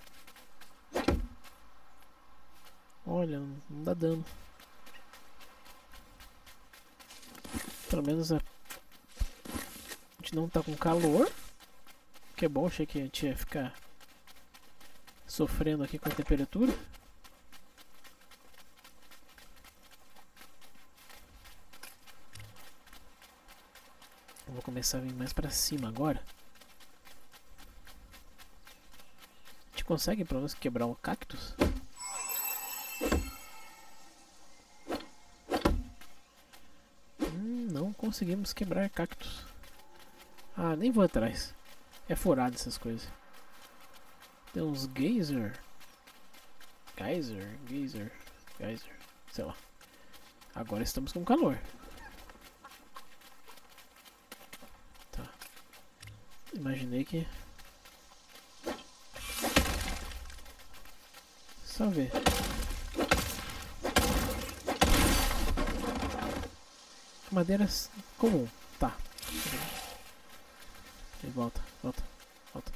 A: Olha, não dá dano. Pelo menos a... a gente não tá com calor. Que é bom, achei que a gente ia ficar sofrendo aqui com a temperatura. Eu vou começar a vir mais pra cima agora. A gente consegue pelo menos quebrar um cactus? Hum, não conseguimos quebrar cactus. Ah, nem vou atrás. É furado essas coisas. Tem uns geyser. Geyser, geyser, geyser. Sei lá. Agora estamos com calor. Tá. Imaginei que... Só ver. madeira comum. Tá. E volta, volta, volta.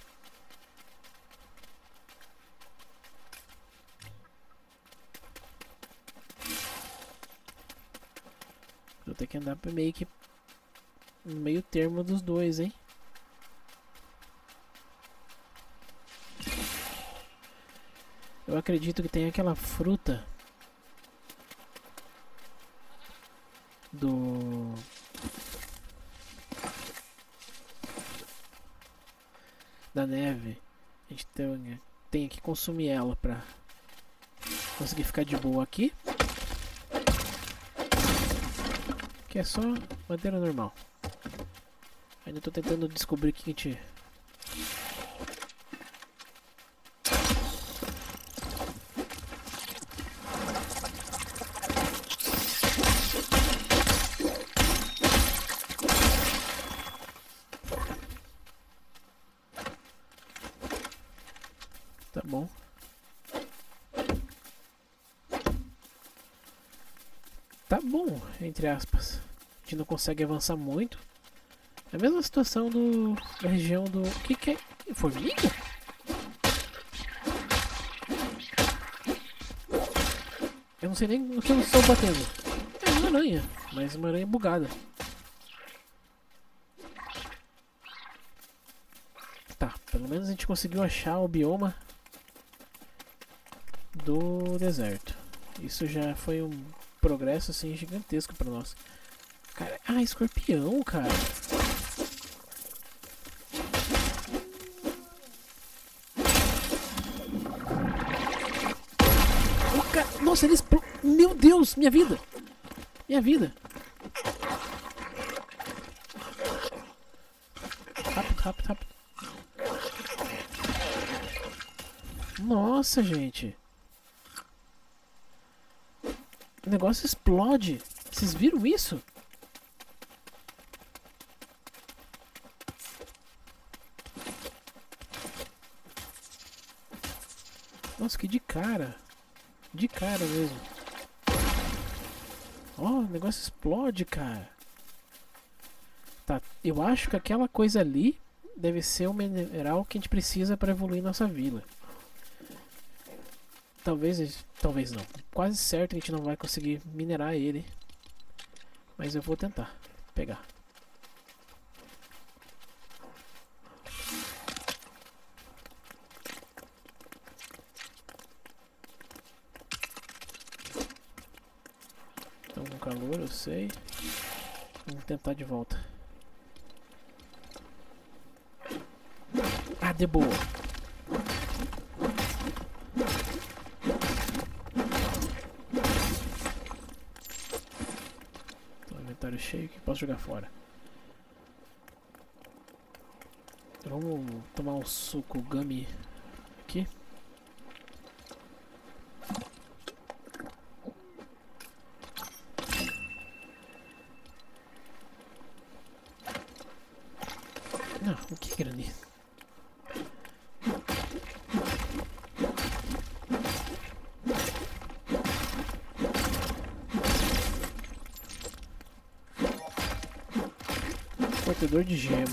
A: Vou ter que andar meio que no meio termo dos dois, hein? Eu acredito que tem aquela fruta do da neve. A gente tem, tem que consumir ela pra conseguir ficar de boa aqui. Que é só madeira normal. Ainda tô tentando descobrir o que a gente... Tá bom. Tá bom, entre aspas. A gente não consegue avançar muito. É a mesma situação do, da região do... O que que é? Formiga? Eu não sei nem o que eu estou batendo. É uma aranha, mas uma aranha bugada. Tá, pelo menos a gente conseguiu achar o bioma do deserto. Isso já foi um progresso assim gigantesco pra nós. Cara, ah, escorpião, cara. O cara, nossa, ele expl... Meu Deus, minha vida. Minha vida. Rápido, rápido, rápido. Nossa, gente. O negócio explode. Vocês viram isso? Nossa, que de cara. De cara mesmo. Ó, oh, o negócio explode, cara. Tá, eu acho que aquela coisa ali deve ser o mineral que a gente precisa para evoluir nossa vila. Talvez, talvez não. Quase certo que a gente não vai conseguir minerar ele. Mas eu vou tentar pegar. Estão com calor, eu sei. Vamos tentar de volta. Ah, de boa. Cheio que posso jogar fora. Vamos tomar um suco gummy aqui. Não, o que é granizo? Cortador de gema.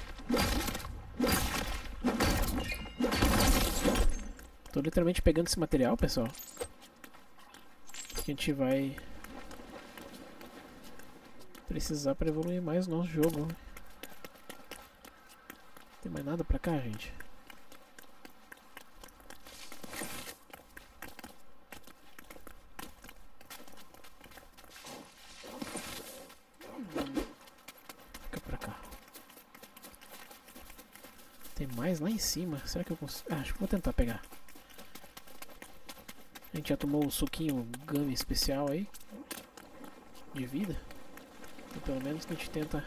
A: Tô literalmente pegando esse material, pessoal. Que a gente vai precisar para evoluir mais o nosso jogo. Não tem mais nada pra cá, gente. Tem mais lá em cima. Será que eu consigo? Ah, acho que vou tentar pegar. A gente já tomou o suquinho gummy especial aí. De vida. Então, pelo menos a gente tenta...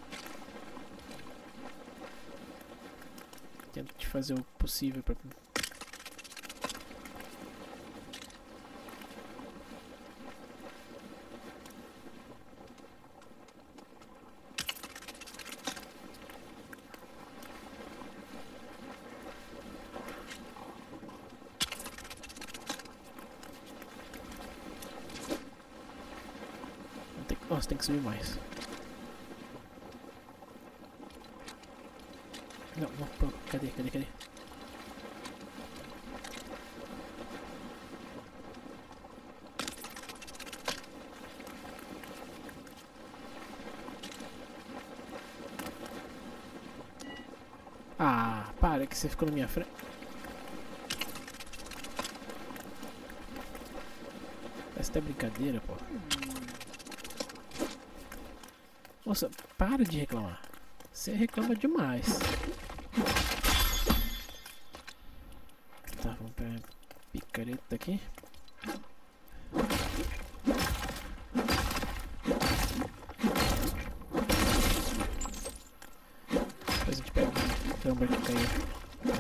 A: Tenta de fazer o possível pra... Nossa, tem que subir mais. Não, não, pô, cadê, cadê, cadê? Ah, para que você ficou na minha frente. Parece até brincadeira, pô. Moça, para de reclamar. Você reclama demais. Tá, vamos pegar a picareta aqui. Depois a gente pega o tambo que caiu.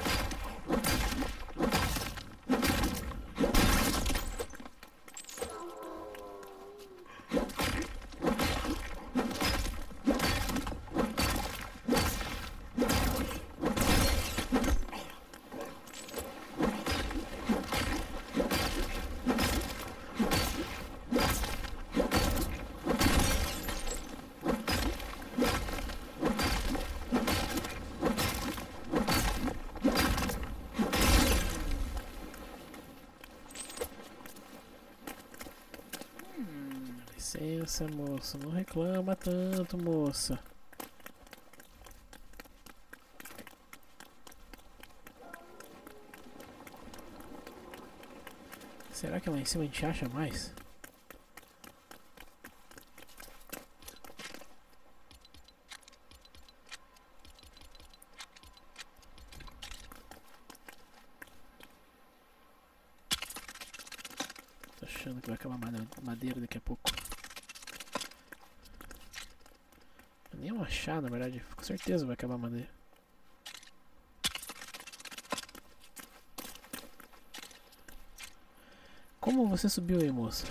A: Licença, moça, não reclama tanto, moça. Será que lá em cima a gente acha mais? Tô achando que vai acabar madeira daqui a pouco. Nem um achar, na verdade, com certeza vai acabar a madeira. Como você subiu aí, moça?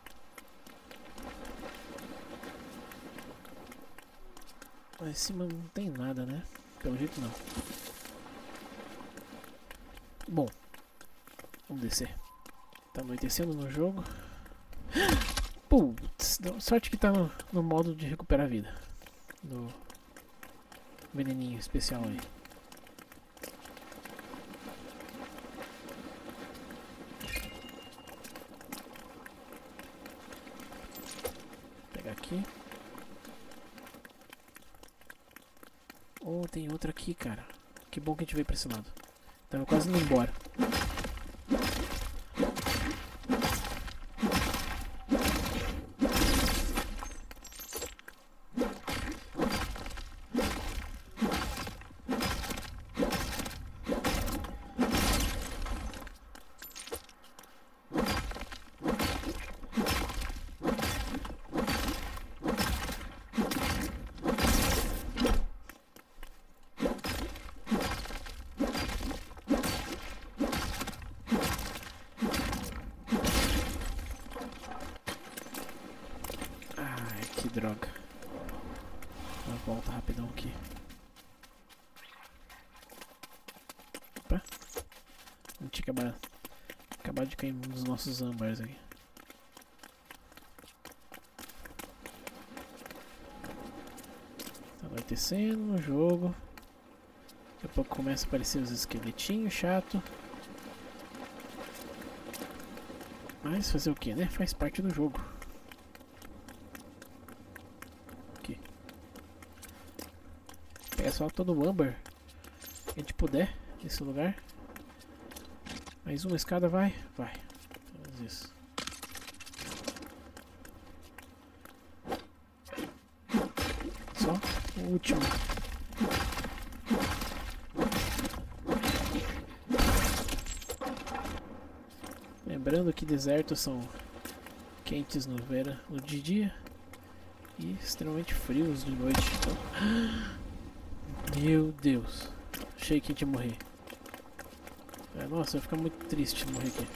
A: Lá em cima não tem nada, né? Pelo jeito não. Bom, vamos descer. Tá anoitecendo no jogo. Putz, sorte que tá no, no modo de recuperar a vida. Do veneninho especial aí. Vou pegar aqui. Oh, tem outra aqui, cara. Que bom que a gente veio pra esse lado. Tava quase indo embora. Droga. Uma volta rapidão aqui. Opa. A gente acabar, acabar de cair um dos nossos âmbares aqui. Tá anoitecendo no jogo. Daqui a pouco começa a aparecer os esqueletinhos chato. Mas fazer o que, né? Faz parte do jogo. É só todo o âmbar que a gente puder nesse lugar. Mais uma escada, vai? Vai. Faz isso. Só o último. Lembrando que desertos são quentes no verão, no de dia e extremamente frios de noite. Então... Meu Deus, achei que a gente ia morrer. É, nossa, vai ficar muito triste morrer aqui.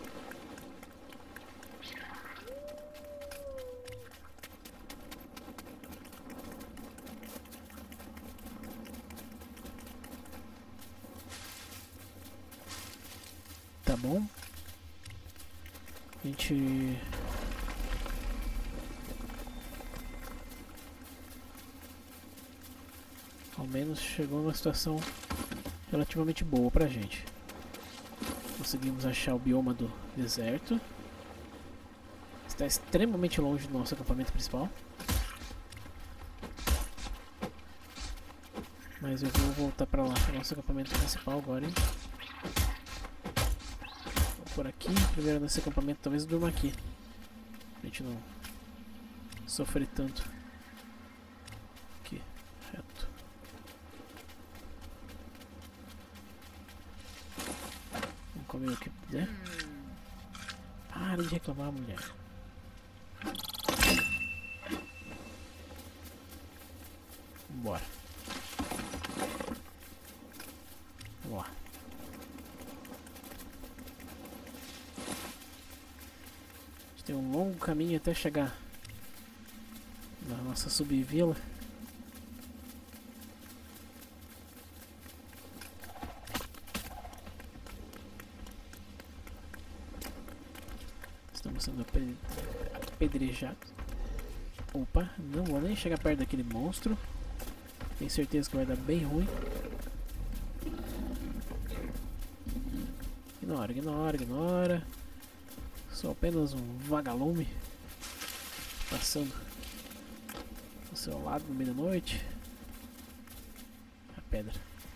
A: Tá bom. A gente... Ao menos chegou numa situação relativamente boa pra gente. Conseguimos achar o bioma do deserto. Está extremamente longe do nosso acampamento principal. Mas eu vou voltar pra lá, pro nosso acampamento principal agora, hein? Vou por aqui, primeiro nesse acampamento, talvez eu durma aqui. Pra gente não sofrer tanto. Aqui, reto. Vamos comer o que puder. Para de reclamar, mulher. Bora. Vamos lá. A gente tem um longo caminho até chegar na nossa subvila. Estamos sendo apedrejados. Opa, não vou nem chegar perto daquele monstro. Tenho certeza que vai dar bem ruim. Ignora, ignora, ignora. Sou apenas um vagalume passando ao seu lado no meio da noite. A pedra.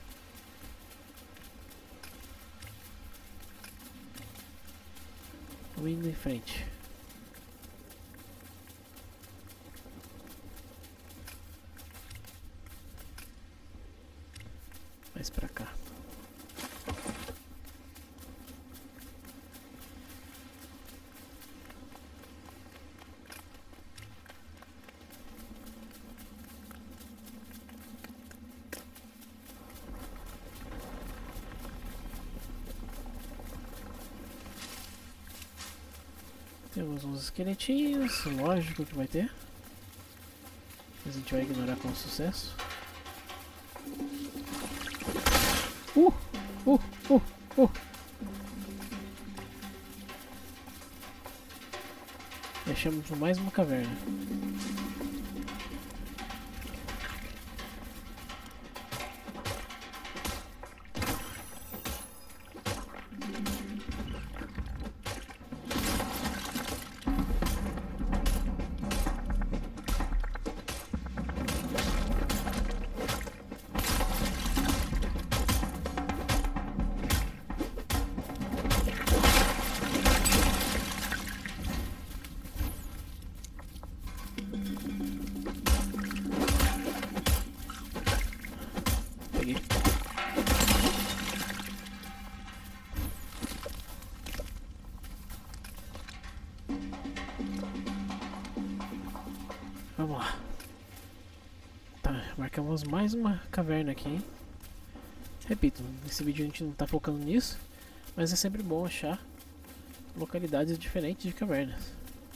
A: Vamos indo em frente. Mais pra cá. Temos uns esqueletinhos, lógico que vai ter. Mas a gente vai ignorar com sucesso. Uh! Uh! Uh! Uh! E achamos mais uma caverna. Peguei. Vamos lá. Tá, marcamos mais uma caverna aqui, hein? Repito, nesse vídeo a gente não tá focando nisso, mas é sempre bom achar localidades diferentes de cavernas.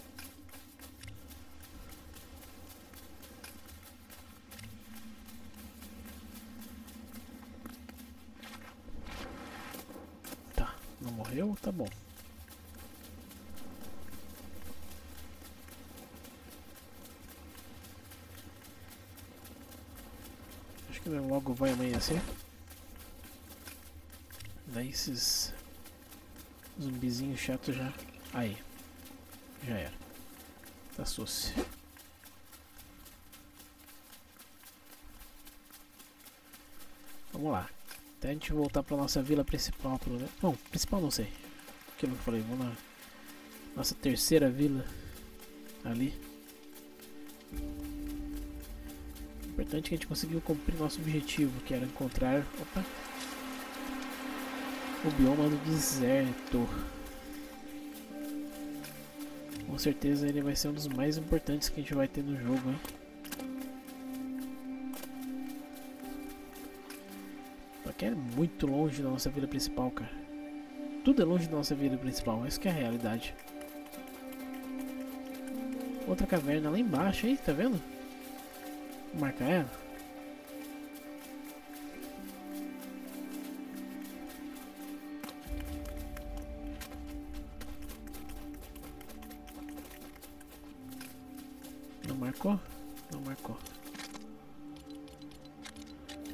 A: Tá, não morreu? Tá bom. Acho que logo vai amanhecer. Daí esses zumbizinhos chatos já... Aí. Já era. Tá sucio. Vamos lá. Até a gente voltar pra nossa vila principal. Pelo menos. Bom, principal não sei. Aquilo que eu falei. Vamos na nossa terceira vila. Ali. O importante é que a gente conseguiu cumprir nosso objetivo, que era encontrar... Opa! O bioma do deserto. Com certeza ele vai ser um dos mais importantes que a gente vai ter no jogo, hein? Aqui é muito longe da nossa vila principal, cara. Tudo é longe da nossa vila principal, essa que é a realidade. Outra caverna lá embaixo, aí, tá vendo? Vou marcar ela. Não marcou? Não marcou.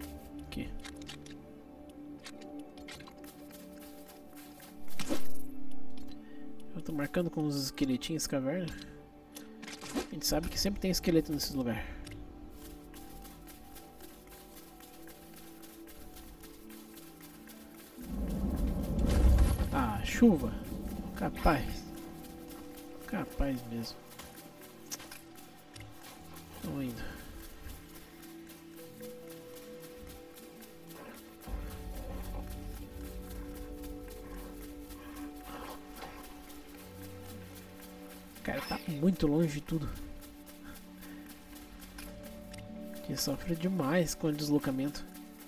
A: Eu tô marcando com os esqueletinhos caverna. A gente sabe que sempre tem esqueleto nesse lugar. Ah, chuva. Capaz. Capaz mesmo. Tô indo. Cara, tá muito longe de tudo. Que sofre demais com o deslocamento.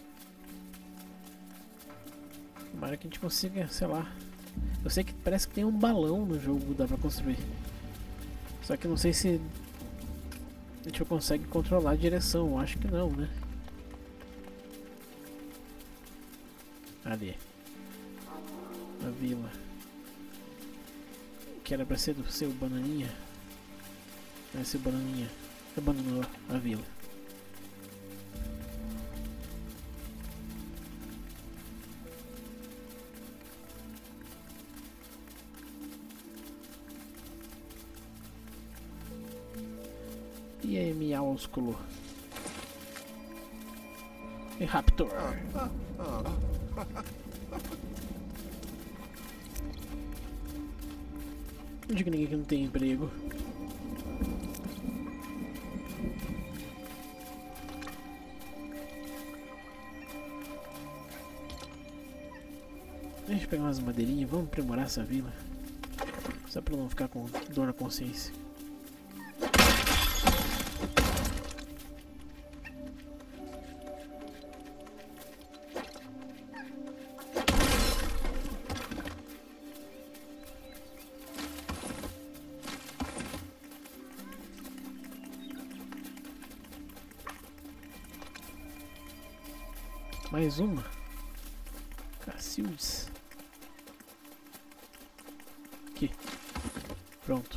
A: Tomara que a gente consiga, sei lá. Eu sei que parece que tem um balão no jogo, dá pra construir. Só que não sei se a gente consegue controlar a direção. Eu acho que não, né? Ali. A vila. Que era pra ser do seu bananinha. Vai ser bananinha. Abandonou a vila. E aí, miaúsculo. E Raptor. Não diga ninguém que não tem emprego. Deixa eu pegar umas madeirinhas, vamos aprimorar essa vila. Só pra não ficar com dor na consciência. Mais uma. Cacildes. Aqui. Pronto.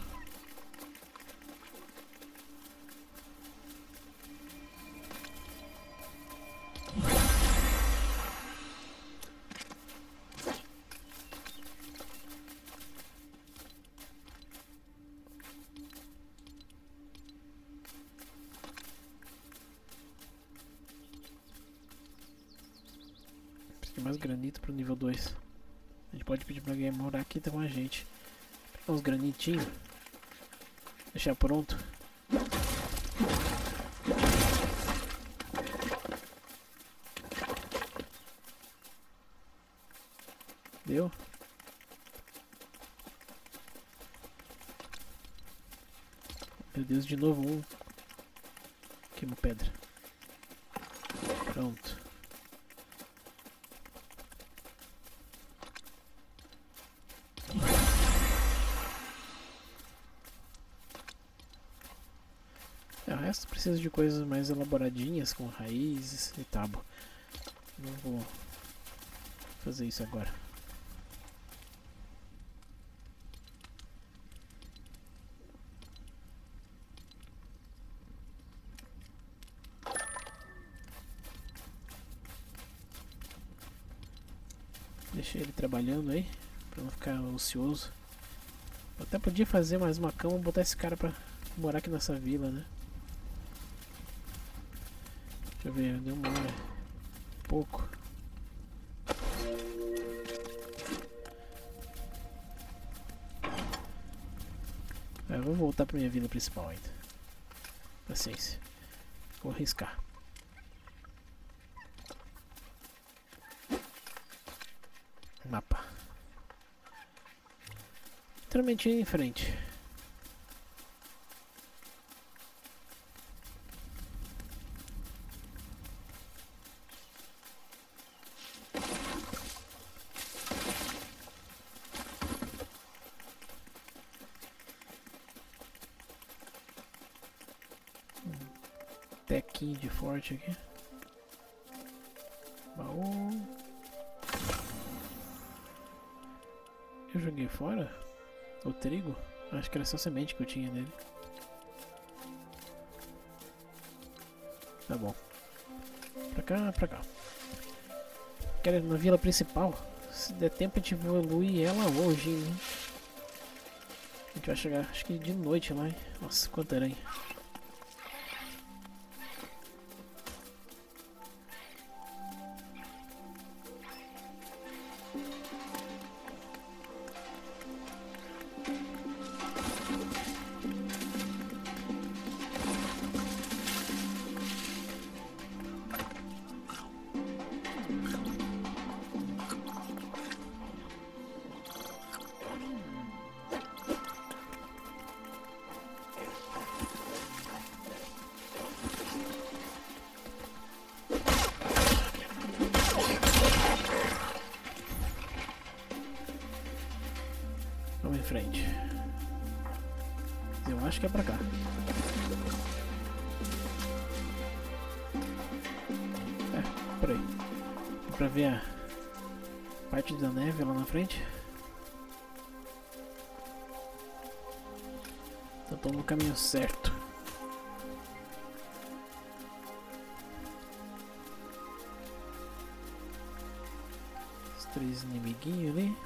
A: Mais granito pro nível dois. A gente pode pedir pra alguém morar aqui com a gente. Pegar uns granitinhos. Deixar pronto. Deu? Meu Deus, de novo um. Queima pedra. Pronto. O resto precisa de coisas mais elaboradinhas, com raízes e tábua. Não vou fazer isso agora. Deixei ele trabalhando aí, pra não ficar ocioso. Eu até podia fazer mais uma cama e botar esse cara pra morar aqui nessa vila, né? Deixa eu ver, deu uma hora. Pouco. Ah, eu vou voltar pra minha vila principal ainda. Paciência. Vou arriscar. Mapa. Literalmente em frente. Tequinho de forte aqui. Baú. Eu joguei fora o trigo? Acho que era só semente que eu tinha nele. Tá bom. Pra cá, pra cá. Quero ir na vila principal. Se der tempo a gente evolui ela hoje, hein? gente vai chegar, acho que de noite lá, hein? Nossa, quanta aranha. Vamos em frente. Eu acho que é pra cá. É, por aí. Dá pra ver a parte da neve lá na frente. Então tô no caminho certo. Os três inimiguinhos ali.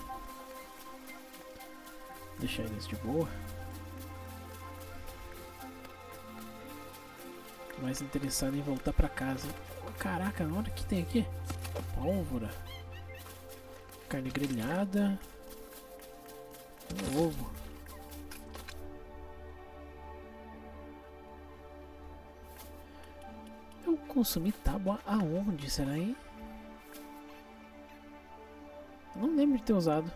A: Deixar eles de boa. Tô mais interessado em voltar pra casa. Caraca, olha o que tem aqui. Pólvora. Carne grelhada. Um ovo. Eu consumi tábua aonde, será, hein? Eu não lembro de ter usado.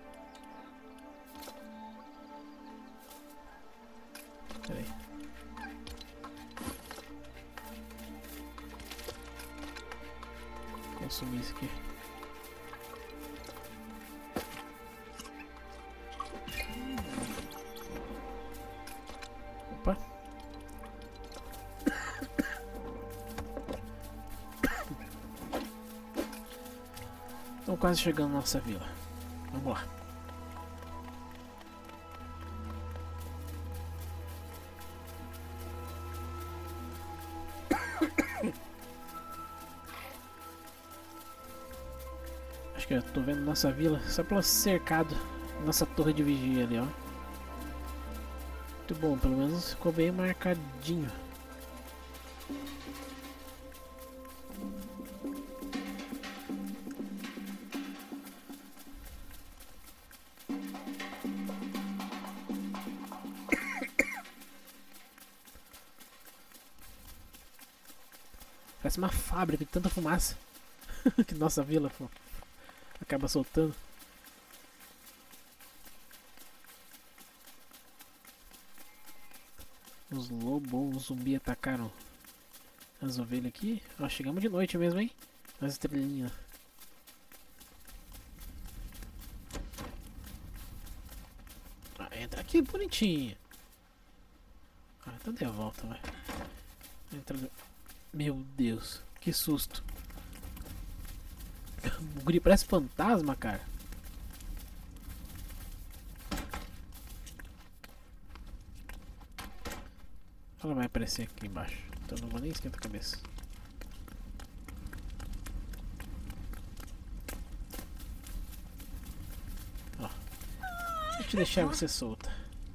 A: Peraí. Consumir isso aqui. Opa. Estamos quase chegando na nossa vila. Vamos lá. Acho que eu tô vendo nossa vila só pelo cercado. Nossa torre de vigia ali, ó. Muito bom, pelo menos ficou bem marcadinho. Parece uma fábrica de tanta fumaça que nossa vila acaba soltando. Os lobos, os zumbis atacaram as ovelhas aqui. Ó, chegamos de noite mesmo, hein? As estrelinhas. Ah, entra aqui bonitinho. Ah, então dê a volta, vai. Entra. Meu Deus, que susto. O guri parece fantasma, cara. Ela vai aparecer aqui embaixo, então não vou nem esquentar a cabeça. Ó, vou te deixar você solta.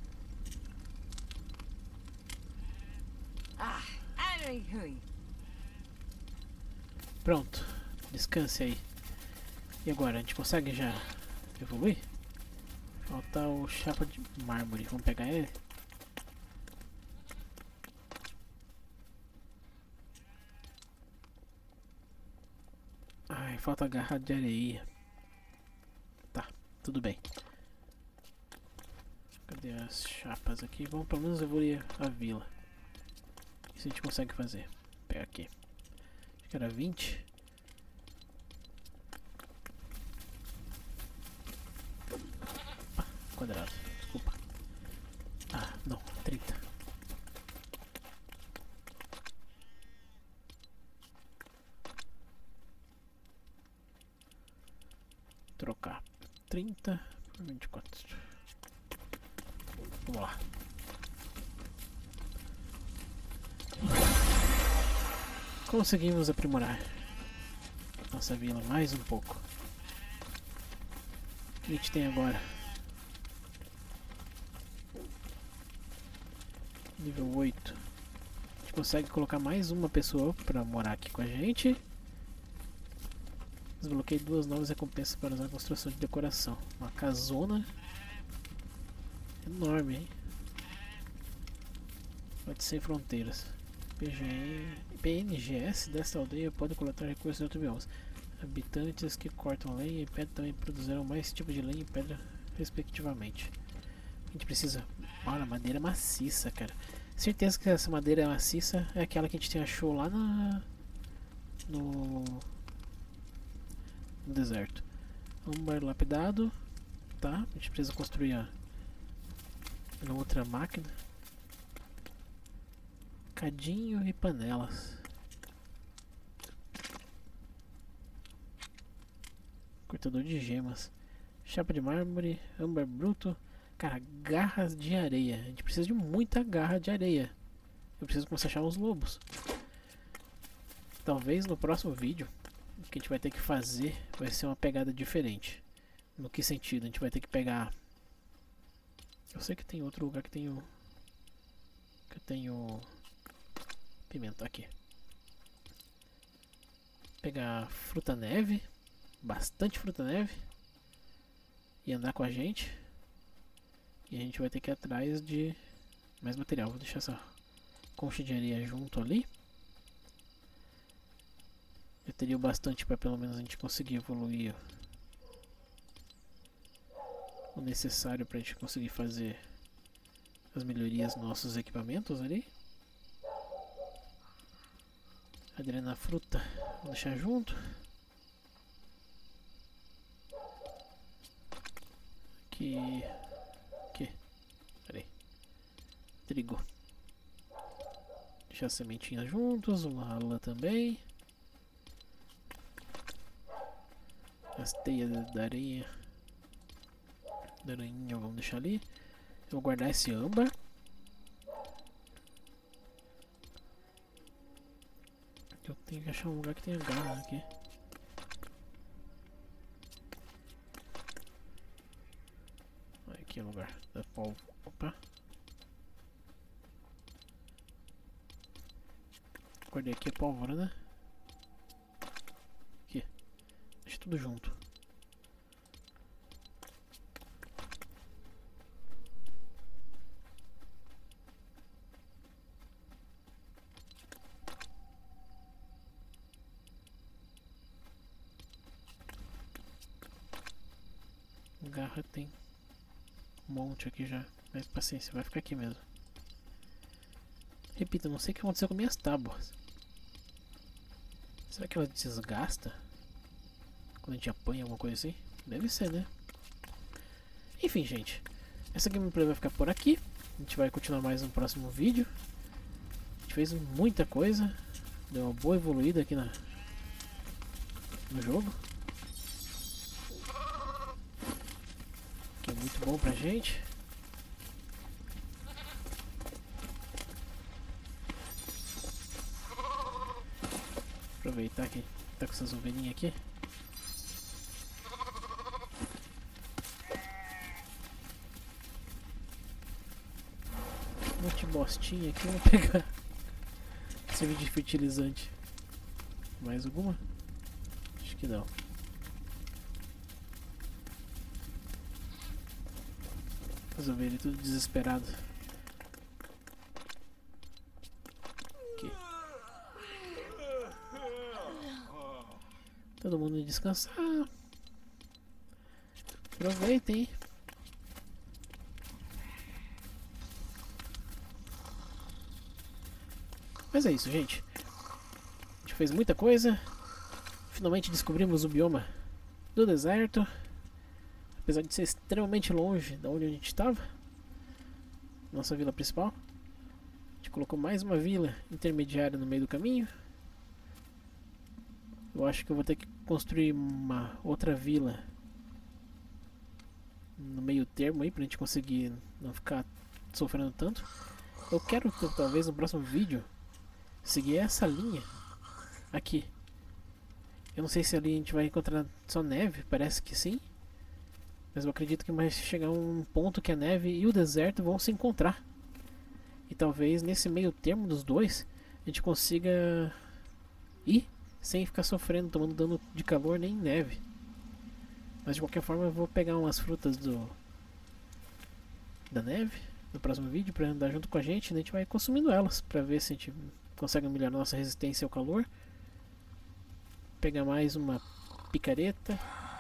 A: Pronto, descanse aí. E agora, a gente consegue já evoluir? Falta o chapa de mármore, vamos pegar ele? Ai, falta a garra de areia. Tá, tudo bem. Cadê as chapas aqui? Vamos pelo menos evoluir a vila. Isso a gente consegue fazer. Vou pegar aqui. Acho que era vinte. Ah, quadrado, desculpa. Ah, não, trinta. Trocar trinta por vinte e quatro. Vamos lá. Conseguimos aprimorar nossa vila mais um pouco. O que a gente tem agora? Nível oito. A gente consegue colocar mais uma pessoa pra morar aqui com a gente. Desbloqueei duas novas recompensas para usar a construção de decoração. Uma casona enorme, hein? Pode ser fronteiras. P G N, P N G S desta aldeia pode coletar recursos de outros biomas. Habitantes que cortam lenha e pedra também produzirão mais tipos de lenha e pedra, respectivamente. A gente precisa. Olha, madeira maciça, cara. Certeza que essa madeira maciça é aquela que a gente achou lá na. No. No deserto. Âmbar lapidado. Tá, a gente precisa construir a. Uma outra máquina. Cadinho e panelas. Cortador de gemas. Chapa de mármore. Âmbar bruto. Cara, garras de areia. A gente precisa de muita garra de areia. Eu preciso começar a achar uns lobos. Talvez no próximo vídeo o que a gente vai ter que fazer vai ser uma pegada diferente. No que sentido? A gente vai ter que pegar. Eu sei que tem outro lugar que tem o. Que eu tenho. Pimenta aqui. Pegar fruta neve. Bastante fruta neve. E andar com a gente. E a gente vai ter que ir atrás de mais material. Vou deixar essa concha de areia junto ali. Eu teria bastante para pelo menos a gente conseguir evoluir o necessário para a gente conseguir fazer as melhorias nos nossos equipamentos ali. Adriana fruta, vou deixar junto. Aqui. Aqui. Peraí. Trigo. Deixar as sementinhas juntos, uma lã também. As teias da areia. Da aranha, vamos deixar ali. Eu vou guardar esse âmbar. Eu tenho que achar um lugar que tenha garra aqui. Aqui é o lugar da pólvora. Opa. Guardei aqui a pólvora, né? Aqui. Deixa tudo junto. Garra tem um monte aqui já, mas paciência, vai ficar aqui mesmo. Repito, não sei o que aconteceu com minhas tábuas. Será que ela desgasta quando a gente apanha alguma coisa assim? Deve ser, né? Enfim, gente, essa gameplay vai ficar por aqui. A gente vai continuar mais no próximo vídeo. A gente fez muita coisa, deu uma boa evoluída aqui na, no jogo. Muito bom pra gente. Aproveitar que tá com essas ovelhinhas aqui. Um monte de bostinha aqui. Vou pegar. Serve de fertilizante. Mais alguma? Acho que não. As ovelhas tudo desesperado. Aqui. Todo mundo descansar. Aproveitem. Mas é isso, gente. A gente fez muita coisa. Finalmente descobrimos o bioma do deserto. Apesar de ser extremamente longe da onde a gente estava, nossa vila principal. A gente colocou mais uma vila intermediária no meio do caminho. Eu acho que eu vou ter que construir uma outra vila no meio termo aí, pra gente conseguir não ficar sofrendo tanto. Eu quero, talvez no próximo vídeo, seguir essa linha aqui. Eu não sei se ali a gente vai encontrar só neve, parece que sim. Mas eu acredito que vai chegar um ponto que a neve e o deserto vão se encontrar. E talvez nesse meio termo dos dois a gente consiga ir sem ficar sofrendo, tomando dano de calor nem neve. Mas de qualquer forma eu vou pegar umas frutas do da neve no próximo vídeo para andar junto com a gente, e a gente vai consumindo elas para ver se a gente consegue melhorar nossa resistência ao calor. Pegar mais uma picareta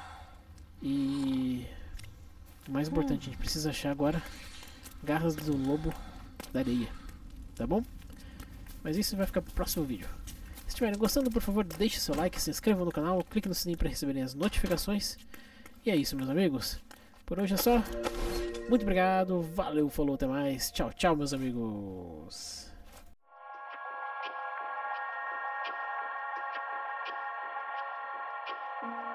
A: e o mais importante, a gente precisa achar agora garras do lobo da areia, tá bom? Mas isso vai ficar pro próximo vídeo. Se estiverem gostando, por favor, deixe seu like, se inscrevam no canal, clique no sininho para receberem as notificações. E é isso, meus amigos. Por hoje é só. Muito obrigado, valeu, falou, até mais. Tchau, tchau, meus amigos.
B: Hmm.